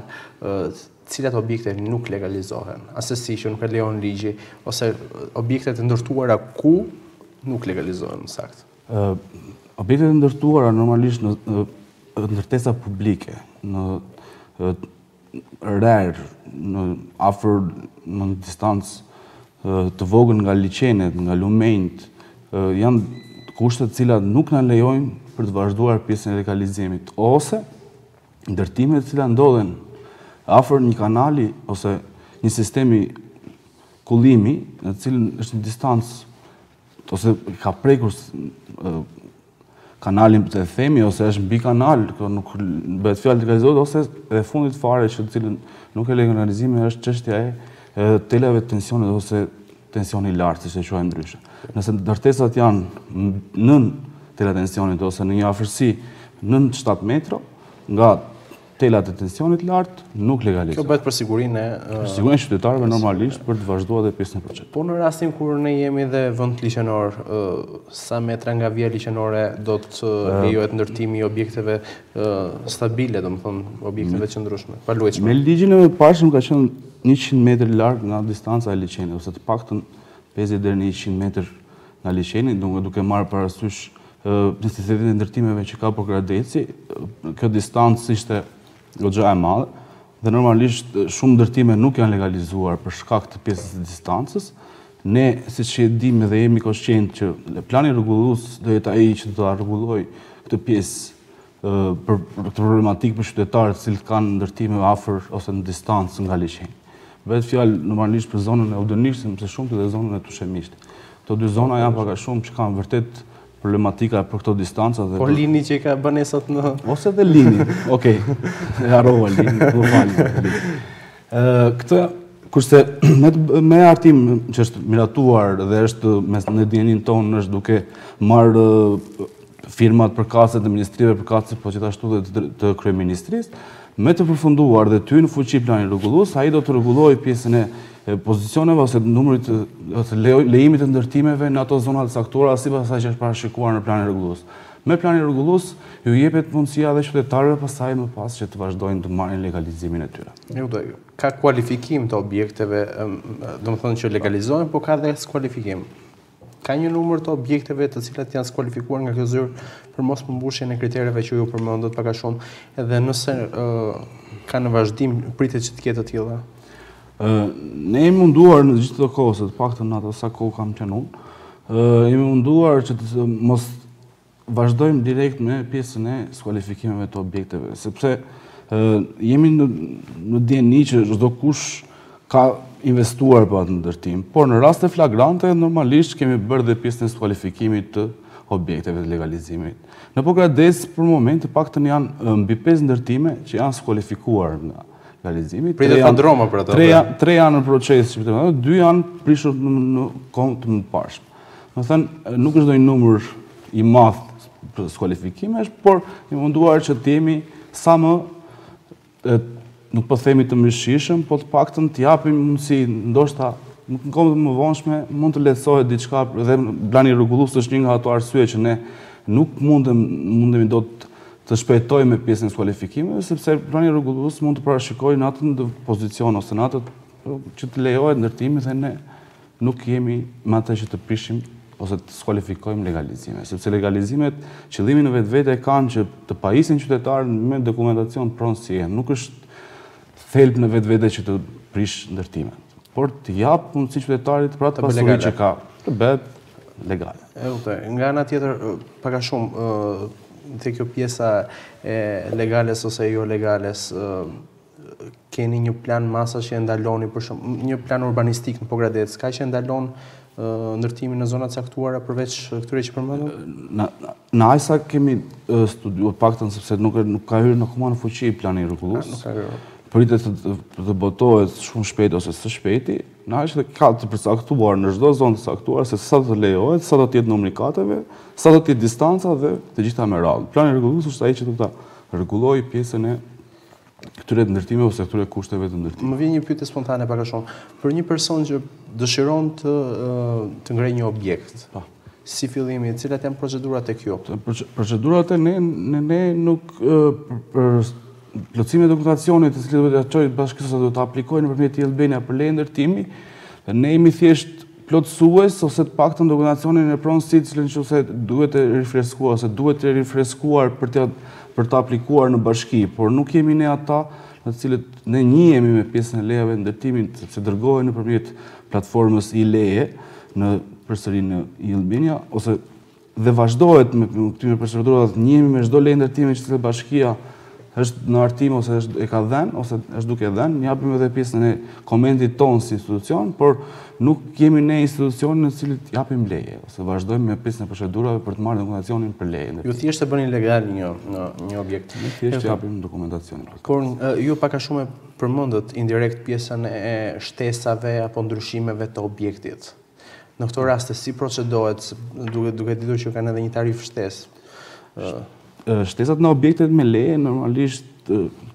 cilat objekte nuk legalizohen, asesi që nuk e lejon ligji, ose objektet e ndërtuara ku nuk legalizohen në saktë? Objektet e ndërtuara normalisht në ndërtesa publike, në rrerë, në afër në distancë të vogël nga liçenet, nga lumenjt, janë kushte të cilat nuk na lejojnë për të vazhduar pjesën e legalizimit, ose ndërtimet të cilat ndodhen afër një kanali ose një sistemi kullimi, në cilën është një distancë ose ka prekur kanalin të themi, ose është mbi kanal, nuk bëhet fjalë të legalizohet, ose edhe fundit fare që cilën nuk e legalizimi është çështja e telave të tensionit ose tensioni i lartë, siç e quajmë ndryshe. Nëse ndërtesat janë nën tela tensionit ose në një afërsi nën 7 metro nga telat e tensionit lartë, nuk legalizohet. Kjo bëhet për sigurinë e qytetarëve normalisht për të vazhduar dhe pjesën e procesit. Po në rastin kur ne jemi dhe vend liçenor, sa metra nga vija liçenore do të lejohet ndërtimi i objekteve stabile, domethënë objekteve qëndrueshme, paluajtshme? Me ligjin e parshëm ka qenë 100 metër larg nga distanca e liçenit, ose të paktën 50 deri në 100 metër nga liçeni, duke marrë parasysh intensitetin e ndërtimeve që ka Pogradeci, kjo distancë ishte goxha e madhe dhe normalisht shumë ndërtime nuk janë legalizuar për shkak të pjesës së distancës. Ne, siç e dimë dhe jemi koshqentë që plani rregullues do jetë ai që do ta rregullojë këtë pjesë për këtë problematikë për qytetarët që kanë ndërtime afër ose në distancë nga liçeni. Bëhet fjalë normalisht për zonën e Udënishtit, më shumë dhe zonën e Tushemishtit. Këto dy zona janë pak a shumë që kanë vërtet problematika për këto distanca. Por lini që i ka bën sot në... Ose dhe lini, okej, e harrova lini, do fali. Këtë, kurse me artim që është miratuar dhe është në dienin tonë është duke marrë firmat përkatëse të ministrive përkatëse, po gjithashtu dhe të kryeministrisë, me të përfunduar dhe ty në fuqi planin rregullues, ai do të rregullojë pjesën e pozicioneve ose numrit ose lejimit të ndërtimeve në ato zona të caktuara sipas asaj që është parashikuar në planin rregullues. Me planin rregullues ju jepet mundësia dhe qytetarëve pastaj më pas që të vazhdojnë të marrin legalizimin e tyre. Ka kualifikim të objekteve, domethënë që legalizohen, por ka dhe skualifikim. Ka një numër të objekteve të cilat janë skualifikuar nga kjo zyrë për mos përmbushjen e kritereve që ju përmendët pak a shumë, edhe nëse ka në vazhdim pritet që të ketë të tilla. Ne jemi munduar në gjithë të kohës, të paktën në ato sa kohë kam qenë unë, jemi munduar që të mos vazhdojmë direkt me pjesën e skualifikimeve të objekteve, sepse jemi në dieni që çdo kush ka investuar për atë ndërtim, por në raste flagrante normalisht kemi bërë dhe pjesën e skualifikimit të objekteve të legalizimit. Në Pogradec për moment të paktën janë mbi 5 ndërtime që janë skualifikuar nga legalizimit. Pritet Fandroma për ato. 3 janë në proces, 2 janë prishur në kohë të mëparshme. Do të thënë, nuk është ndonjë numër i madh për skualifikimesh, por i munduar që të jemi sa më nuk po themi të mëshirshëm, po të paktën të japim mundësi, ndoshta në kohë më vonshme mund të lehtësohet diçka dhe plani rregullues është një nga ato arsye që ne nuk mundemi dot të shpejtojmë me pjesën e skualifikimeve, sepse plani rregullues mund të parashikojë në atë pozicion ose në atë që të lejohet ndërtimi dhe ne nuk jemi me atë që të prishim ose të skualifikojmë legalizime, sepse legalizimet qëllimi në vetvete kanë që të pajisin qytetarën me dokumentacion pronësie, nuk është thelb në vetvete që të prish ndërtimet, por të jap mundësi qytetarit për atë pasuri që ka të bëhet legale. Nga ana tjetër, pak a shumë te kjo pjesa e legales ose jo legales, keni një plan masash që e ndaloni, për shumë, një plan urbanistik në Pogradec, ka që e ndalon ndërtimin në zonat caktuara përveç këtyre që përmendëm? Në ajsa kemi studiuar paktën sepse nuk ka hyrë akoma në fuqi plani rregullues. Pritet të botohet shumë shpejt ose së shpejti, në ajsa ka të përcaktuar në çdo zonë të caktuar se sa të lejohet, sa do të jetë numri kateve, sa do të jetë distanca dhe të gjitha me radhë. Plani rregullues është ai që do ta rregullojë pjesën e këtyre ndërtime ose këtyre kushteve të ndërtimit. Më vjen një pyetje spontane pak a shumë. Për një person që dëshiron të ngrejë një objekt, si fillimi, cilat janë procedurat e kjo? Procedurat e ne nuk për plotësimin e dokumentacionit të cilët do të çojë bashkësia do të aplikojnë nëpërmjet ILBenia për leje ndërtimi, ne jemi thjesht plotësues ose të paktën dokumentacionin e pronësit cilën nëse duhet të rifreskuar ose duhet të rifreskuar për të aplikuar në bashki, por nuk jemi ne ata në të cilët ne njihemi me pjesën e lejave ndërtimit sepse dërgohen nëpërmjet platformës iLeje përsëri në ILBenia ose dhe vazhdohet me këtyre procedurave njihemi me çdo lejë ndërtimi që bashkia është në artim ose e ka dhënë ose është duke dhënë, ne japim edhe pjesën e komentit tonë si institucion, por nuk jemi ne institucion në cilët japim leje ose vazhdojmë me pjesën e procedurave për të marrë dokumentacionin për leje. Ju thjesht e bëni legal një objekt. Ne thjesht japim dokumentacionin. Por ju pak a shumë përmendët indirekt pjesën e shtesave apo ndryshimeve të objektit. Në këto raste si procedohet duke ditur që kanë edhe një tarif shtesë? Shtesat në objektet me leje normalisht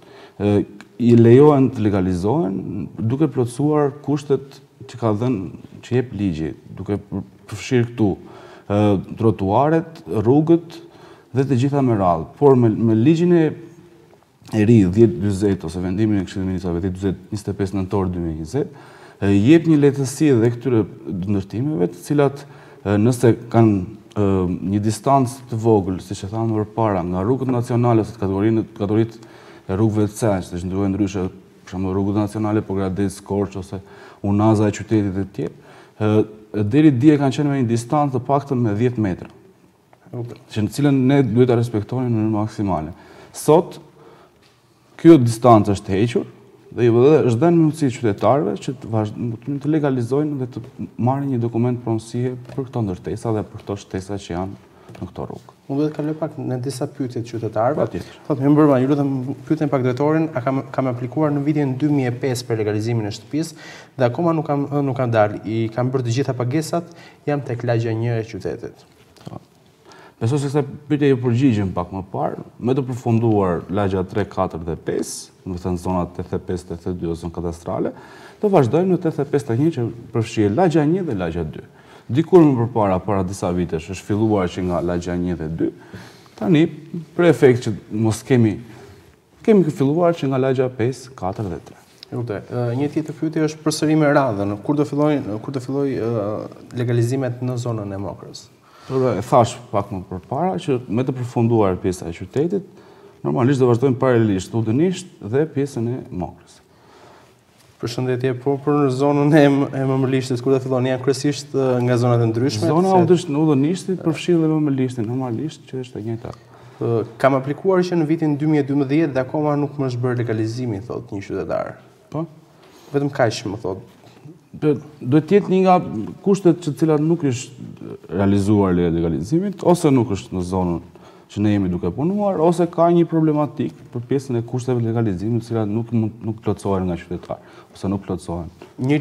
i lejohen të legalizohen duke plotësuar kushtet që ka dhënë që jep ligji, duke përfshirë këtu trotuaret, rrugët dhe të gjitha me radhë. Por me ligjin e ri 1040 ose vendimin e Këshillit të Ministrave 1025 nëntor 2020, jep një lehtësi dhe këtyre ndërtimeve të cilat nëse kanë një distancë të vogël, siç e thamë më parë, nga rrugët nacionale ose kategoritë e rrugëve të cengë, që ndryshojnë ndryshe, për shembull rrugët nacionale Pogradec, Korçë ose Unaza e qytetit e tjerë, deri dje kanë qenë me një distancë të paktën me 10 metra, që në cilën ne duhet ta respektojmë në mënyrë maksimale. Sot kjo distancë është hequr dhe është dhënë mundësi qytetarëve që të legalizojnë dhe të marrin një dokument pronësie për këto ndërtesa dhe për këto shtesa që janë në këto rrugë. Unë duhet të kaloj pak në disa pyetje të qytetarëve. Patjetër. Thotë më mbrëma, ju lutem pyetën pak drejtorin, a kam aplikuar në vitin 2005 për legalizimin e shtëpisë dhe akoma nuk kam dalë. I kam bërë të gjitha pagesat, jam tek lagja 1 e qytetit. Besoj se kësaj pyetje ju përgjigjem pak më parë, me të përfunduar lagja 3, 4 dhe 5, do të thënë zonat 85, 82 ose zonë kadastrale, do vazhdojmë në 85 që përfshirë lagja 1 dhe lagja 2. Dikur më përpara, para disa vitesh, është filluar që nga lagja 1 dhe 2, Tani, për efekt që mos kemi filluar që nga lagja 5, 4 dhe 3. Një tjetër pyetje është përsëri me radhën. Kur do filloj legalizimet në zonën e Mokrës? E thash pak më përpara që me të përfunduar pjesa e qytetit, normalisht do vazhdojmë paralelisht udhënisht dhe pjesën e Mokrës. Përshëndetje, po për në zonën e Mëmërlishtit, kur do filloni, janë kryesisht nga zonat e ndryshme? Zona udhënishtit përfshill dhe Mëmërlishtin, normalisht që është e njëjta. Kam aplikuar që në vitin 2012 dhe akoma nuk më është bërë legalizimi, thot një qytetar. Po? Vetëm kaq më thot. Duhet të jetë një nga kushtet që cilat nuk është realizuar legalizimit, ose nuk është në zonën që ne jemi duke punuar, ose ka një problematik për pjesën e kushteve legalizimit, cilat nuk plotësohen nga qytetar, ose nuk plotësohen. Një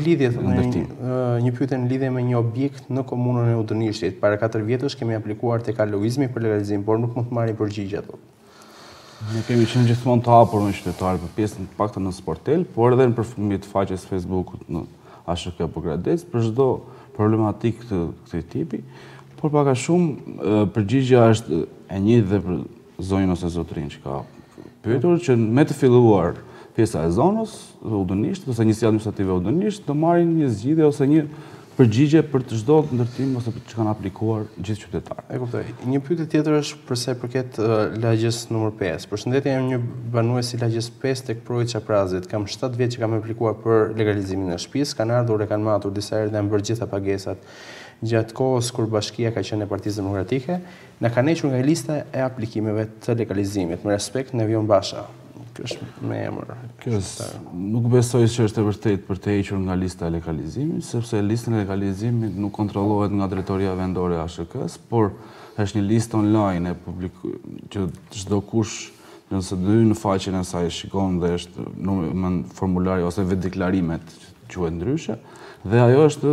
pyetje në lidhje me një objekt në komunën e Udhënishtit. Para 4 vjetësh kemi aplikuar tek Aloizmi për legalizim, por nuk mund të marrim përgjigje ato. Ne kemi qenë gjithmonë të hapur me qytetarë për pjesën të paktën në Sportel, por edhe në përfundimit të faqes Facebook-ut në ASHK Pogradec për çdo problematik të këtij tipi, por pak a shumë përgjigjja është e njëjtë dhe për zonjën ose zotrin që ka pyetur që me të filluar pjesa e zonës Udhënisht ose njësia administrative Udhënisht do marrin një zgjidhje ose një përgjigje për të çdo ndërtim ose për që kanë aplikuar gjithë qytetarët. E kuptoj. Një pyetje tjetër është përse përket lagjes numër 5. Përshëndetje, jam një banues i lagjes 5 tek Proji Çaprazit. Kam 7 vjet që kam aplikuar për legalizimin e shtëpisë, kanë ardhur e kanë matur disa herë dhe janë bërë gjitha pagesat. Gjatë kohës kur bashkia ka qenë e Partisë Demokratike, na kanë hequr nga lista e aplikimeve të legalizimit. Me respekt, Nevion Basha. Kjo është me emër. Nuk besoj që është e vërtetë për të hequr nga lista e legalizimit, sepse lista e legalizimit nuk kontrollohet nga Drejtoria Vendore e ASHK-s, por është një listë online që çdo kush nëse do hyjë në faqen e saj shikon dhe është në formulari ose vetdeklarimet quhet ndryshe, dhe ajo është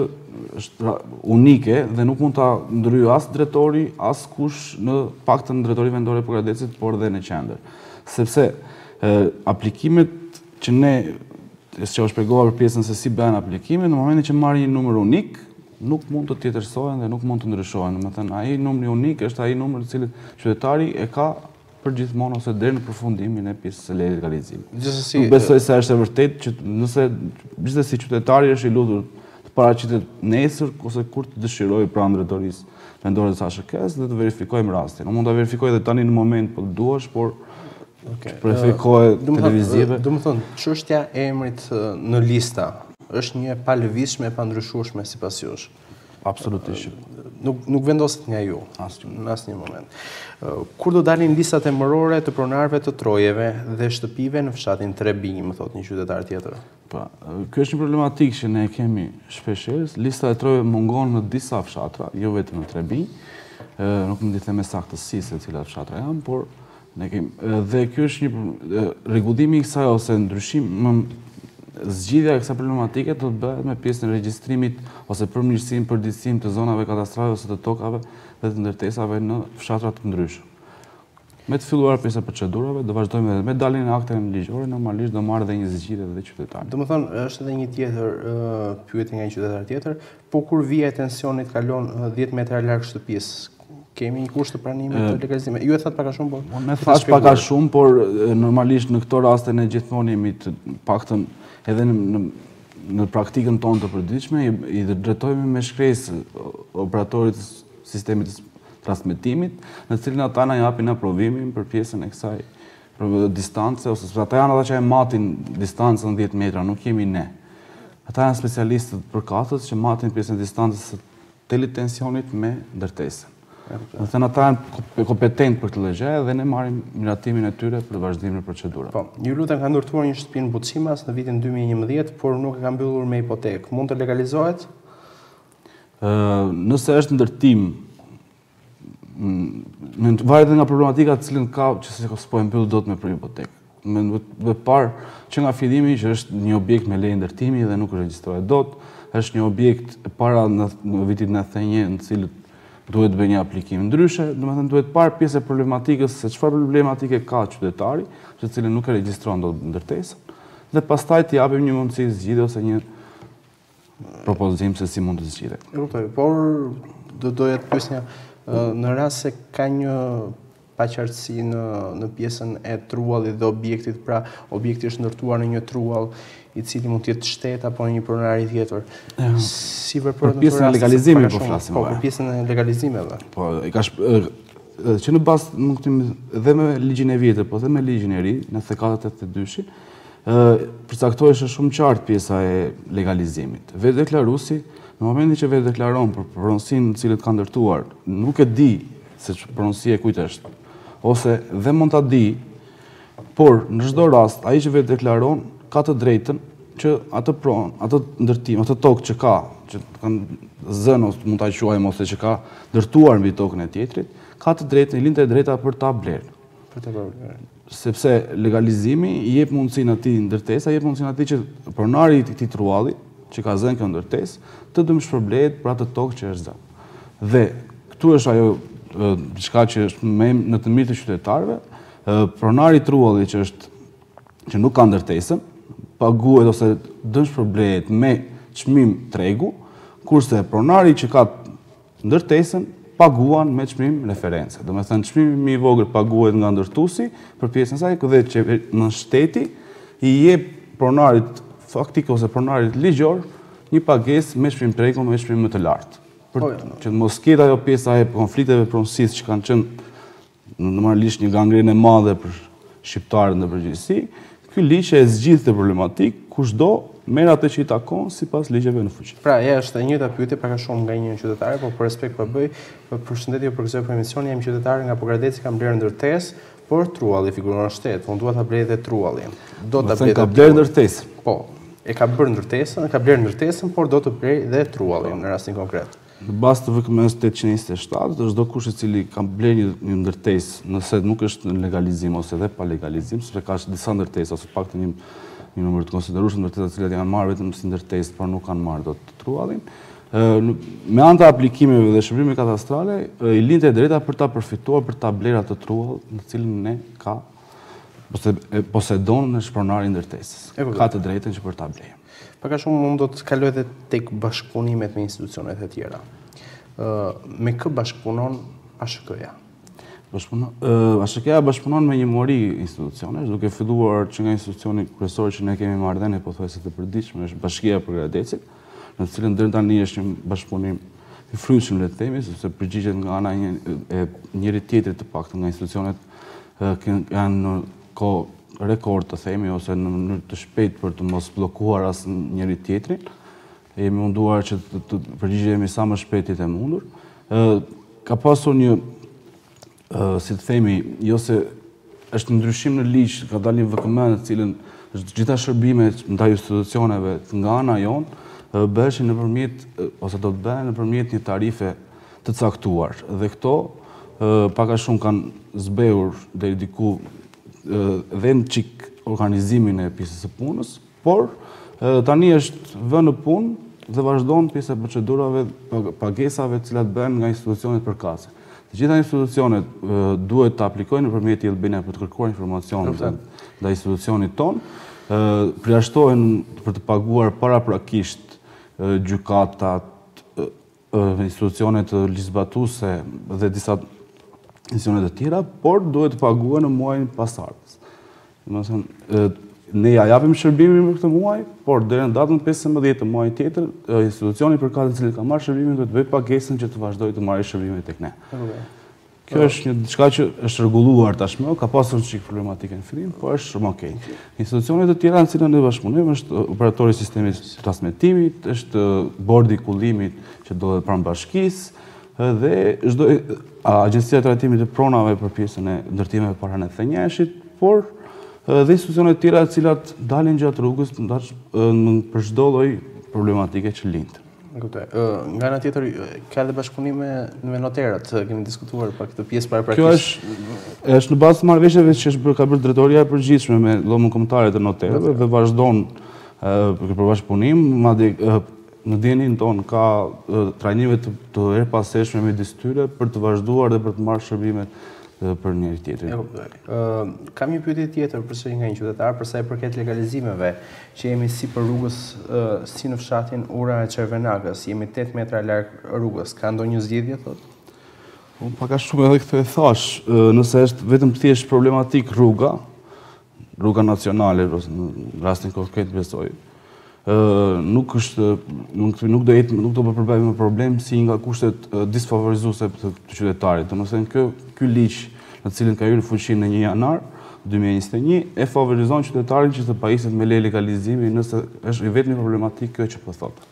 unike dhe nuk mund ta ndryjë as drejtori, as kush në paktën Drejtori Vendore e Pogradecit, por dhe në qendër. Sepse aplikimet që ne që u shpjegova për pjesën se si bëhen aplikimet, në momentin që marrin një numër unik, nuk mund të tjetërsohen dhe nuk mund të ndryshohen. Domethënë, ai numri unik është ai numër i cili qytetari e ka përgjithmonë ose deri në përfundimin e pjesës së legalizimit. Nuk besoj se është e vërtetë që nëse gjithsesi qytetari është i lutur të paraqitet nesër ose kur të dëshirojë pranë Drejtorisë Vendore të ASHK-s dhe të verifikojmë rastin. Unë mund ta verifikoj edhe tani në moment po duash, por për efekt kohë televizive. Domethënë, çështja e emrit në lista është një e palëvizshme e pandryshueshme sipas jush. Absolutisht. Nuk vendoset nga ju në asnjë moment. Kur do dalin listat e mërore të pronarëve të trojeve dhe shtëpive në fshatin Trebinj, më thot një qytetar tjetër. Kjo është një problematikë që ne kemi shpeshherë. Lista e trojeve mungon në disa fshatra, jo vetëm në Trebinj. Nuk mund të them me saktësi se cilat fshatra janë, por dhe kjo është një rregullimi i kësaj ose ndryshim, zgjidhja e kësaj problematike do të bëhet me pjesën e regjistrimit ose përmirësim përditësim të zonave kadastrale ose të tokave dhe të ndërtesave në fshatra të ndryshëm. Me të filluar pjesa e procedurave, do vazhdojmë edhe me daljen e akteve ligjore, normalisht do marrë dhe një zgjidhje dhe qytetarët. Domethënë, është edhe një tjetër pyetje nga një qytetar tjetër, po kur vija e tensionit kalon 10 metra larg shtëpisë, kemi një kusht të pranimit të legalizimit. Ju e thatë pak a shumë, po? Ne thash pak a shumë, por normalisht në këto raste ne gjithmonë jemi të paktën edhe në praktikën tonë të përditshme, i drejtojmë me shkresë operatorit sistemit të transmetimit, në cilin ata na japin aprovimin për pjesën e kësaj distance, ose ata janë ata që e matin distancën 10 metra, nuk jemi ne. Ata janë specialistët përkatës që matin pjesën e distancës së telitensionit me ndërtesën. Ata janë kompetent për këtë gjë dhe ne marrim miratimin e tyre për vazhdimin e procedurave. Po, ju lutem, ka ndërtuar një shtëpi në Buçimas në vitin 2011, por nuk e ka mbyllur me hipotekë. Mund të legalizohet? Nëse është ndërtim, varet nga problematika të cilën ka që s'po e mbyll dot me për hipotekë. Me parë që nga fillimi që është një objekt me leje ndërtimi dhe nuk regjistrohet dot, është një objekt para në vitin 91 në cilët duhet bëjë një aplikim ndryshe, domethënë duhet parë pjesë e problematikës se çfarë problematike ka qytetari, që cilën nuk e regjistron dot ndërtesën, dhe pastaj t'i japim një mundësi zgjidhje ose një propozim se si mund të zgjidhet. E kuptoj, por doja të pyesja në rast se ka një paqartësi në pjesën e truallit dhe objektit, pra objekti është ndërtuar në një truall i cili mund të jetë shtet apo në një pronari tjetër. Si për pjesën e legalizimit po flasim. Po, për pjesën e legalizimeve. Po, që në bazë nuk të dhe me ligjin e vjetër, po dhe me ligjin e ri, në thekatat 82-shi, përcaktohej shumë qartë pjesa e legalizimit. Vetë deklaruesi, në momentin që vetë deklaron për pronësinë në cilët ka ndërtuar, nuk e di se pronësia e kujt është, ose dhe mund ta di, por në çdo rast ai që vetë deklaron ka të drejtën që atë pronë, atë ndërtim, atë tokë që kanë zënë ose mund ta quajmë ose që ka ndërtuar mbi tokën e tjetrit, ka të drejtën, i lindë e drejta për ta blerë. Sepse legalizimi i jep mundësinë atij ndërtesa, jep mundësinë atij që pronari i këtij trualli, që ka zënë kjo ndërtesë, të dëmshpërblehet për atë tokë që është zënë. Dhe këtu është ajo diçka që është në të mirë të qytetarëve, pronari i truallit që nuk ka ndërtesën, paguhet ose dëmshpërblehet me çmim tregu, kurse pronari që ka ndërtesën paguan me çmim reference. Domethënë çmimi më i vogël paguhet nga ndërtuesi për pjesën e saj, dhe në shteti i jep pronarit faktik ose pronarit ligjor një pagesë me çmim tregu me çmim më të lartë. Për që mos ketë ajo pjesa e konflikteve pronësisë që kanë qenë normalisht një gangrenë e madhe për shqiptarët në përgjithësi, ky ligj e zgjidh të problematik, kushdo merr atë që i takon sipas ligjeve në fuqi. Pra, është e njëjta pyetje pak a shumë nga një qytetare, por për respekt po bëj, përshëndetje, përgëzoj për emisionin, jam qytetar nga Pogradeci, kam blerë ndërtesë, por trualli figuron shtet, unë dua ta blej edhe truallin. Do ta blej. Ka blerë ndërtesë. Po, e ka bërë ndërtesën, ka blerë ndërtesën, por do të blej edhe truallin në rastin konkret. Në bazë të VKM-s 827, çdo kush i cili ka blerë një ndërtesë, nëse nuk është në legalizim ose edhe pa legalizim, sepse ka disa ndërtesa ose paktën një numër të konsiderueshëm ndërtesa të cilat janë marrë vetëm si ndërtesë, por nuk kanë marrë dot truallin. Me anë të aplikimeve dhe shërbimeve kadastrale, i lindë e drejta për ta përfituar për ta blerë atë truall në cilin ne ka posedon në pronari i ndërtesës. Ka të drejtën që për ta blerë. Pak a shumë mund do të kaloj edhe tek bashkëpunimet me institucionet e tjera. Me kë bashkëpunon ASHK-ja? ASHK-ja bashkëpunon me një mori institucionesh, duke filluar që nga institucioni kryesor që ne kemi marrëdhënie pothuajse të përditshme është Bashkia e Përgadecit, në të cilën deri tani është një bashkëpunim i frytshëm le të themi, sepse përgjigjet nga ana e njëri tjetrit të paktën nga institucionet janë në kohë rekord të themi, ose në mënyrë të shpejt për të mos blokuar as njëri tjetrin. Jemi munduar që të përgjigjemi sa më shpejt e mundur. Ka pasur një, si të themi, jo se është ndryshim në ligj, ka dalë një VKM në cilën gjitha shërbimet ndaj institucioneve nga ana jonë bëheshin nëpërmjet ose do të bëhen nëpërmjet një tarife të caktuar. Dhe këto pak a shumë kanë zbehur deri diku dhe në çik organizimin e pjesës së punës, por tani është vënë në punë dhe vazhdon pjesa e procedurave, pagesave të cilat bëhen nga institucionet përkatëse. Të gjitha institucionet duhet të aplikojnë nëpërmjet ILBN për të kërkuar informacion nga institucionit tonë, përjashtohen për të paguar paraprakisht gjykatat, institucionet ligjzbatuese dhe disa institucionet e tjera, por duhet të paguhen në muajin pasardhës. Ne ja japim shërbimin për këtë muaj, por deri në datën 15 të muajit tjetër, institucioni përkatës i cili ka marrë shërbimin duhet të bëjë pagesën që të vazhdojë të marrë shërbimin tek ne. Kjo është një diçka që është rregulluar tashmë, ka pasur çik problematike në fillim, por është shumë okay. Institucionet e tjera në cilën ne bashkëpunojmë është operatori i sistemit të transmetimit, është bordi i kullimit që ndodhet pranë bashkisë, dhe çdo agjencia e trajtimit të pronave për pjesën e ndërtimeve para në Thenjeshit, por dhe institucionet tjera të cilat dalin gjatë rrugës për çdo lloj problematike që lind. Nga ana tjetër, ka edhe bashkëpunime me noterat, kemi diskutuar pak këtë pjesë paraprakisht. Kjo është në bazë të marrëveshjeve që ka bërë drejtoria e përgjithshme me dhomën kombëtare të noterëve dhe vazhdon për bashkëpunim, madje në dienin tonë ka trajnime të erpaseshme midis tyre për të vazhduar dhe për të marrë shërbimet për njëri tjetrin. Kam një pyetje tjetër përsëri nga një qytetar për sa i përket legalizimeve, që jemi si për rrugës si në fshatin Ura e Çervenakës, jemi 8 metra larg rrugës. Ka ndonjë zgjidhje thotë? Paka shumë edhe këtë e thash, nëse është vetëm thjesht problematik rruga nacionale, në rastin konkret besoj, nuk do përbëjmë problem si nga kushtet disfavorizuese të qytetarit. Domethënë ky ligj në cilin ka hyrë në fuqi në 1 janar 2021 e favorizon qytetarin që të pajiset me lej legalizimi nëse është vetëm problematik kjo që po thotë.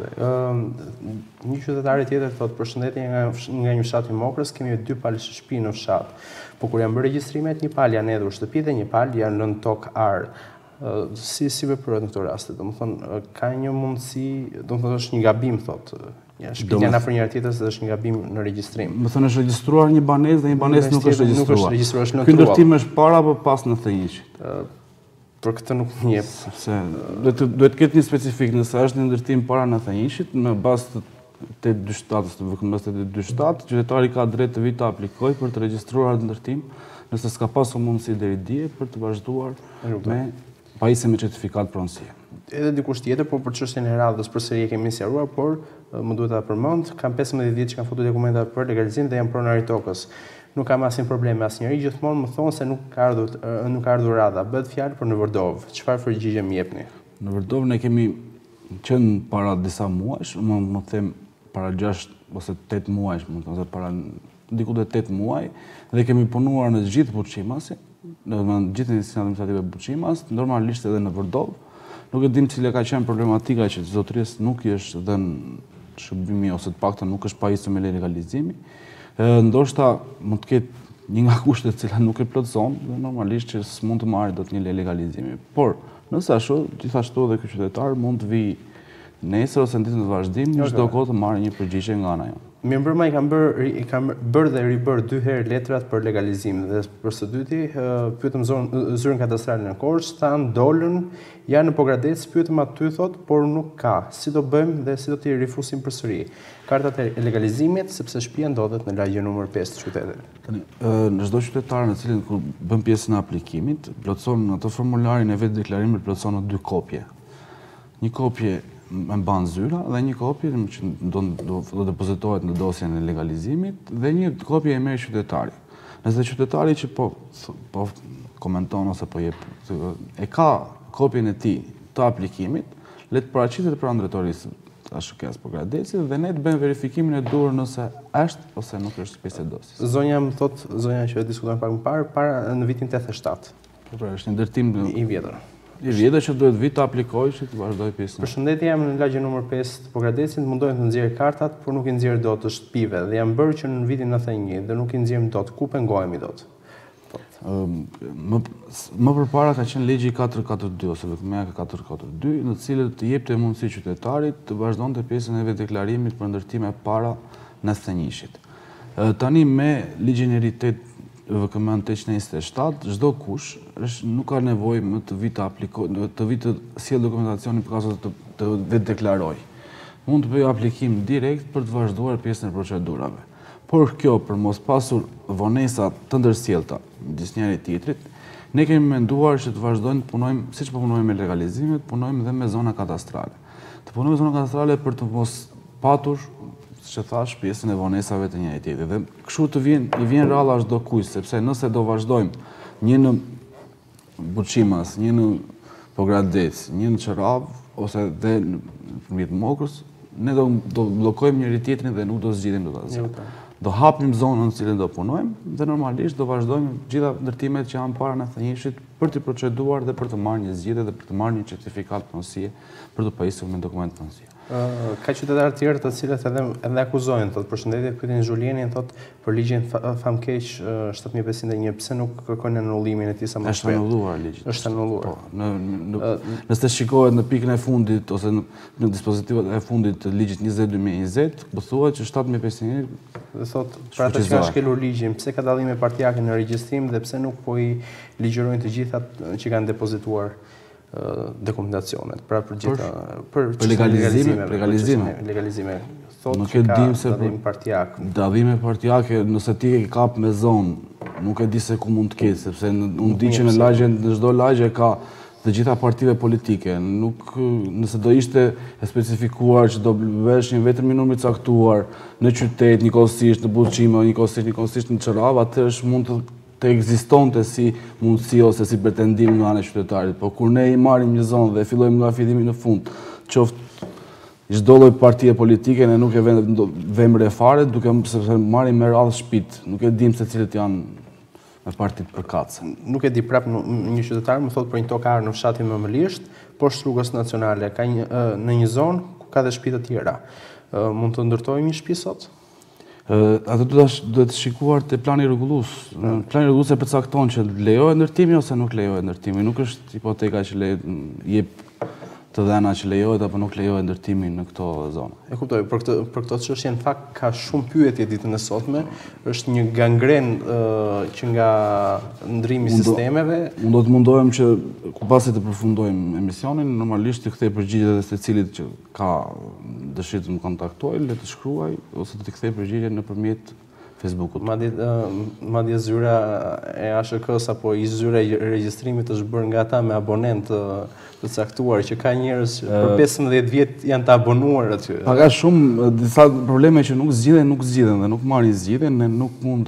Një qytetari tjetër thotë përshëndetje nga një fshat i Mokrës, kemi 2 palë shtëpi në fshat. Po kur janë bërë regjistrimet, një palë janë hedhur shtëpi dhe një palë janë lënë tokë ar. Si veprohet në këto raste? Domethënë ka një mundësi, domethënë është një gabim thotë. Shtëpia janë afër njëra tjetrës dhe është një gabim në regjistrim. Domethënë është regjistruar një banesë dhe një banesë nuk është regjistruar. Ky ndërtim është para apo pas 91-shit? Për këtë nuk më jep. Sepse duhet ketë një specifik, nëse është një ndërtim para 91-shit, me bazë të 827, qytetari ka drejt të vijë të aplikojë për të regjistruar ndërtim, nëse s'ka pasur mundësi deri dje për të vazhduar me pajisje me certifikat pronësie. Edhe dikush tjetër, por për çështjen e radhës përsëri e kemi sqaruar, por më duhet ta përmend, kam 15 vjet që kanë futur dokumenta për legalizim dhe janë pronari tokës. Nuk kam asnjë problem me asnjëri, gjithmonë më thonë se nuk ka ardhur radha. Bëhet fjalë për në Vërdovë. Çfarë përgjigje më jepni? Në Vërdovë ne kemi qenë para disa muajsh, më them para 6 ose 8 muajsh, më thënë para diku te 8 muaj, dhe kemi punuar në gjithë Buçimasin, në gjithë institucionet administrative Buçimas, normalisht edhe në Vërdovë. Nuk e dim cila ka qenë problematika që zotërisë nuk i është dhënë shërbimi ose të paktën nuk është pajisur me legalizimi. Ndoshta mund të ketë një nga kushtet që nuk e plotëson, dhe normalisht që s'mund të marrë dot një legalizimi. Por, nëse ashtu, gjithashtu edhe ky qytetar mund të vijë nesër ose në ditën e vazhdimit, çdo kohë të marrë një përgjigje nga ana jonë. Mirëmbrëma i kam bërë dhe ribërë 2 herë letrat për legalizim dhe për së dyti pyetëm zyrën kadastrale në Korçë, thanë dolën, janë në Pogradec, pyetëm aty thotë, por nuk ka. Si do bëjmë dhe si do t'i rifusim përsëri kartat e legalizimit, sepse shtëpia ndodhet në lagje numër 5 të qytetit. Në çdo qytetar në cilin kur bën pjesën e aplikimit, plotëson në atë formularin e vetë deklarimit plotëson në 2 kopje. Një kopje me banë zyra dhe një kopje që do depozitohet në dosjen e legalizimit dhe një kopje e merr qytetari. Nëse qytetari që po komenton ose po jep e ka kopjen e tij të aplikimit, le të paraqitet pranë drejtorisë të SHK-s Pogradecit dhe ne të bëjmë verifikimin e duhur nëse është ose nuk është pjesë e dosjes. Zonja më thot, zonja që e diskutojmë pak më parë në vitin 87. Pra është një ndërtim i vjetër. I vjetër që duhet vit të aplikojë që të vazhdoj pjesën. Përshëndetje, jam në lagje numër 5 të Pogradecit, mundohen të nxjerr kartat, por nuk i nxjerr dot të shtëpive dhe jam bërë që në vitin 91 dhe nuk i nxjerrim dot. Ku pengohemi dot? Më përpara ka qenë ligji 442 ose VKM 442, në të cilët të jepte mundësi qytetarit të vazhdonte pjesën e vetë-deklarimit për ndërtime para 91-shit. Tani me ligjin e ritet VKM 827, çdo kush nuk ka nevojë më të vit të aplikojë, të vit të sjellë dokumentacionin për kazë të vetë deklaroj. Mund të bëjë aplikim direkt për të vazhduar pjesën e procedurave. Por kjo për mos pasur vonesa të ndërsjellta midis njëri tjetrit, ne kemi menduar që të vazhdojmë të punojmë, siç po punojmë me legalizimet, punojmë edhe me zona kadastrale. Të punojmë me zona kadastrale për të mos patur, që thash, pjesën e vonesave të njëri tjetrit. Dhe kështu i vjen ralla çdo kujt, sepse nëse do vazhdojmë një në Buçimas, një në Pogradec, një në Çorraf ose dhe nëpërmjet Mokrës, ne do bllokojmë njëri tjetrin dhe nuk do zgjidhim dot asgjë. Do hapim zonën në cilën do punojmë dhe normalisht do vazhdojmë gjitha ndërtimet që janë para 91-shit për të proceduar dhe për të marrë një zgjidhje dhe për të marrë një certifikat pronësie për të pajisur me dokument pronësie. Ka qytetarë tjerë të cilët edhe akuzojnë, thotë përshëndetje, pyetin Julienin, thotë për ligjin famkeq 7501, pse nuk kërkojnë anullimin e tij sa më shpejt? Është anulluar ligji. Është anulluar. Nëse shikohet në pikën e fundit ose në dispozitivat e fundit të ligjit 20/2020, po thuhet që 7501 dhe thotë për ata që kanë shkelur ligjin, pse ka dallim me partijake në regjistrim dhe pse nuk po i ligjërojnë të gjithat që kanë depozituar dokumentacionet, pra për gjitha për legalizime. Thotë që ka dallim partijak. Dallime partijake, nëse ti e kap me zonë, nuk e di se ku mund të ketë, sepse unë di që në çdo lagje ka të gjitha partive politike. Nuk, nëse do ishte e specifikuar që do veshin vetëm një numër i caktuar në qytet, njëkohësisht në Bullqime, njëkohësisht në Çorrava, atëherë mund të ekzistonte si mundësi ose si pretendim nga ana e qytetarit. Po kur ne i marrim një zonë dhe fillojmë nga fillimi në fund, qoftë çdo lloj partie politike, ne nuk e vëmë fare, duke sepse marrim me radhë shtëpit, nuk e dim se cilët janë me partit përkatëse. Nuk e di prapë një qytetar më thotë për një tokarë në fshatin Mëmëlisht, poshtë rrugës nacionale, ka në një zonë ku ka dhe shtëpi të tjera. Mund të ndërtojmë një shtëpi sot? Atë duhet shikuar te plani rregullues. Plani rregullues e përcakton që lejohet ndërtimi ose nuk lejohet ndërtimi. Nuk është hipoteka që jep të dhëna që lejohet apo nuk lejohet ndërtimi në këto zona. E kuptoj, për këto çështje në fakt ka shumë pyetje ditën e sotme, është një gangren që nga ndrimi i sistemeve. Unë do të mundohem që pasi të përfundojmë emisionin, normalisht të kthej përgjigje edhe secilit që ka dëshirë të më kontaktojë, le të shkruaj ose të kthej përgjigje nëpërmjet Facebookut. Madje zyra e ASHK-s apo i zyra e regjistrimit është bërë nga ata me abonent të caktuar, që ka njerëz për 15 vjet janë të abonuar aty. Ka shumë disa probleme që nuk zgjidhen dhe nuk marrin zgjidhje, ne nuk mund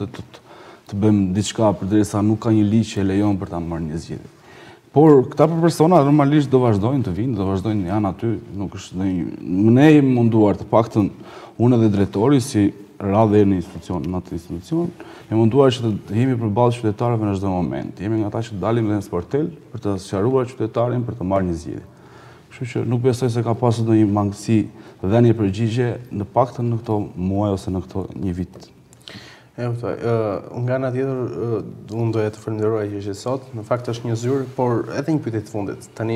të bëjmë diçka përderisa nuk ka një ligj që lejon për ta marrë një zgjidhje. Por këta persona normalisht do vazhdojnë të vinë, do vazhdojnë janë aty, nuk është ndonjë. Ne jemi munduar të paktën unë dhe drejtori si radhë në atë institucion, e munduar që të jemi përballë qytetarëve në çdo moment. Jemi nga ata që dalim dhe në sportel për të sqaruar qytetarin për të marrë një zgjidhje. Kështu që nuk besoj se ka pasur ndonjë mangësi dhënie përgjigje në paktën në këto muaj ose në këto një vit. E kuptoj. Nga ana tjetër, unë doja të falenderoj që ishe sot. Në fakt është një zyrë, por edhe një pyetje të fundit. Tani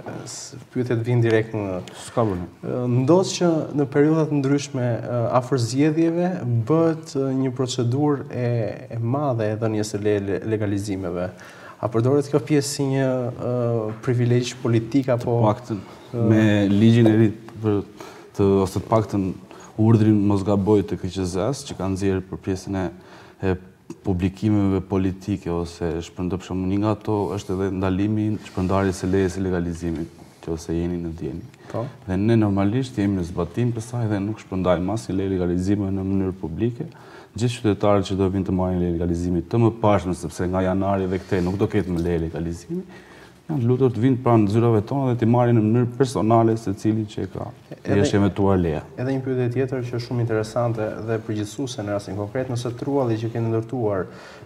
pyetjet vijnë direkt në skabën. Ndodh që në periudhat ndryshme afër zgjedhjeve bëhet një procedurë e madhe e dhënies së legalizimeve. A përdoret kjo pjesë si një privilegj politik apo paktën me ligjin e ri ose të paktën urdhrin mos gaboj të KQZ-s që kanë nxjerrë për pjesën e publikimeve politike ose shpërndopshëm. Një nga ato është edhe ndalimi shpërndarjes së lejes së legalizimit, nëse jeni në dieni. Dhe ne normalisht jemi në zbatim të saj dhe nuk shpërndajmë asnjë lejë legalizimi në mënyrë publike. Gjithë qytetarët që do vinë të marrin lejë legalizimi të mëparshëm, sepse nga janari dhe këtej nuk do ketë më lejë legalizimi, janë lutur të vinë pranë zyrave tona dhe të marrin në mënyrë personale secili që ka është emetuar leja. Edhe një pyetje tjetër që është shumë interesante dhe përgjithësuese në rastin konkret, nëse trulli që keni ndërtuar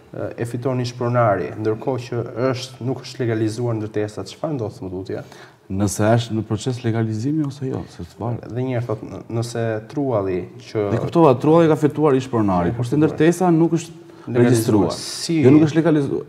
e fiton një shpronari, ndërkohë që nuk është legalizuar ndërtesa, çfarë ndodh më tutje? Nëse është në proces legalizimi ose jo, se të varet. Dhe një herë thotë, nëse trulli që e kuptova, trulli ka fituar ish pronari, por se ndërtesa nuk është regjistruar. Jo, nuk është legalizuar.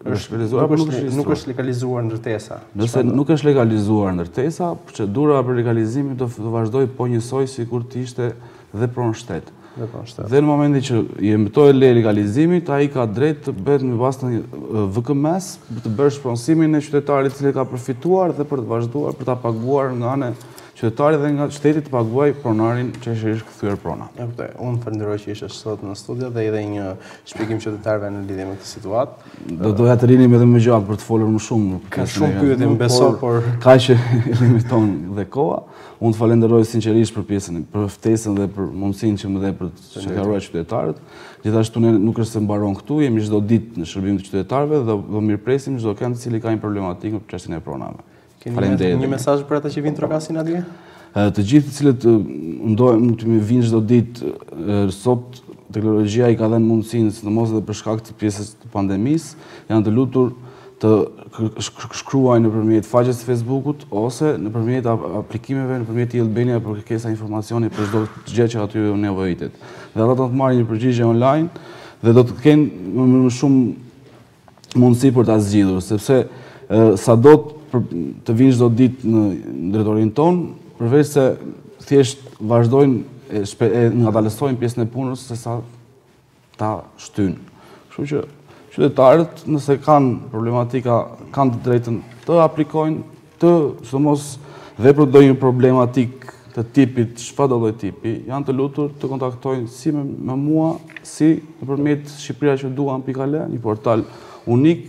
Nuk është legalizuar ndërtesa. Nëse nuk është legalizuar ndërtesa, procedura për legalizimin do vazhdoj po njësoj sikur të ishte dhe pronë shtet. Dhe në momentin që i emetohet leja e legalizimit, ai ka drejt të bëhet me bazë të një VKM-s për të bërë shpronësimin e qytetarit i cili ka përfituar dhe për të vazhduar për ta paguar nga ana e qytetarit dhe nga shteti të paguaj pronarin që është kthyer prona. Unë falenderoj që ishe sot në studio dhe edhe një shpjegim qytetarëve në lidhje me këtë situatë. Doja të rinim edhe më gjatë për të folur më shumë. Ka shumë pyetje, më beso, por kaq që limiton dhe koha. Unë të falenderoj sinqerisht për pjesën, për ftesën dhe për mundësinë që më dhe për të shënderuar qytetarët. Gjithashtu ne nuk është se mbaron këtu, jemi çdo ditë në shërbim të qytetarëve dhe do mirëpresim çdo kënd i cili ka një problematikë në çështjen e pronave. Keni një mesazh për ata që vinë trokasin atje? Të gjithë të cilët ndojmë të vinë çdo ditë, sot teknologjia i ka dhënë mundësinë, sidomos edhe për shkak të pjesës të pandemisë, janë të lutur të shkruajnë nëpërmjet faqes së Facebookut ose nëpërmjet aplikimeve, nëpërmjet Albania për kërkesa informacioni për çdo gjë që aty nevojitet. Dhe ata do të marrin një përgjigje online dhe do të kenë më shumë mundësi për ta zgjidhur, sepse sado të vinë çdo ditë në drejtorinë tonë, përveç se thjesht vazhdojnë nga ta lësojnë pjesën e punës se sa ta shtynë. Kështu që qytetarët, nëse kanë problematika, kanë të drejtën të aplikojnë, sidomos dhe për ndonjë problematik të tipit, çfarëdo lloj tipi, janë të lutur të kontaktojnë si me mua, si nëpërmjet Shqipëria që duan.al, një portal unik,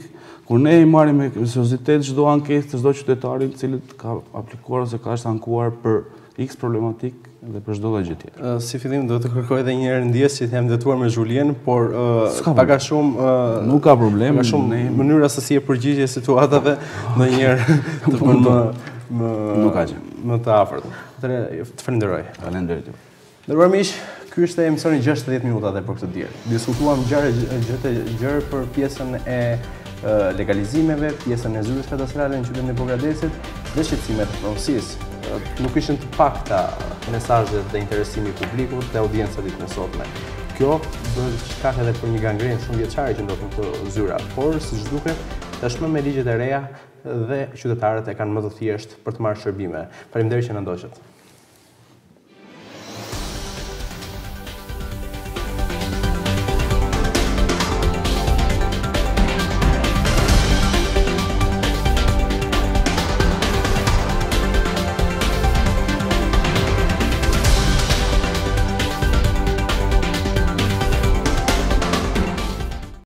Kur ne i marrim me seriozitet çdo ankesë të çdo qytetari i cili ka aplikuar ose ka ankuar për X problematik dhe për çdo gjë tjetër. Si fillim do të kërkoj edhe një herë ndjes që jam detuar me Julien, por pak a shumë nuk ka problem, ka shumë mënyra se si e përgjigje situatave ndonjëherë të bën nuk ka gjë. Më të afërt. Atëherë të falenderoj. Faleminderit. Nderuar miq, ky është emisioni 60 minuta dhe për këtë diell. Diskutuam gjëra për pjesën e legalizimeve, pjesën e zyrës kadastrale në qytetin e Bogradesit dhe shqetësimet e pronësisë. Nuk ishin të pakta mesazhet dhe interesimi i publikut dhe audiencës ditën e sotme. Kjo bëhet shkak edhe për një gangrenë shumë vjeçare që ndodh në këtë zyra, por siç duket, tashmë me ligjet e reja dhe qytetarët e kanë më të thjeshtë për të marrë shërbime. Faleminderit që na ndoqët.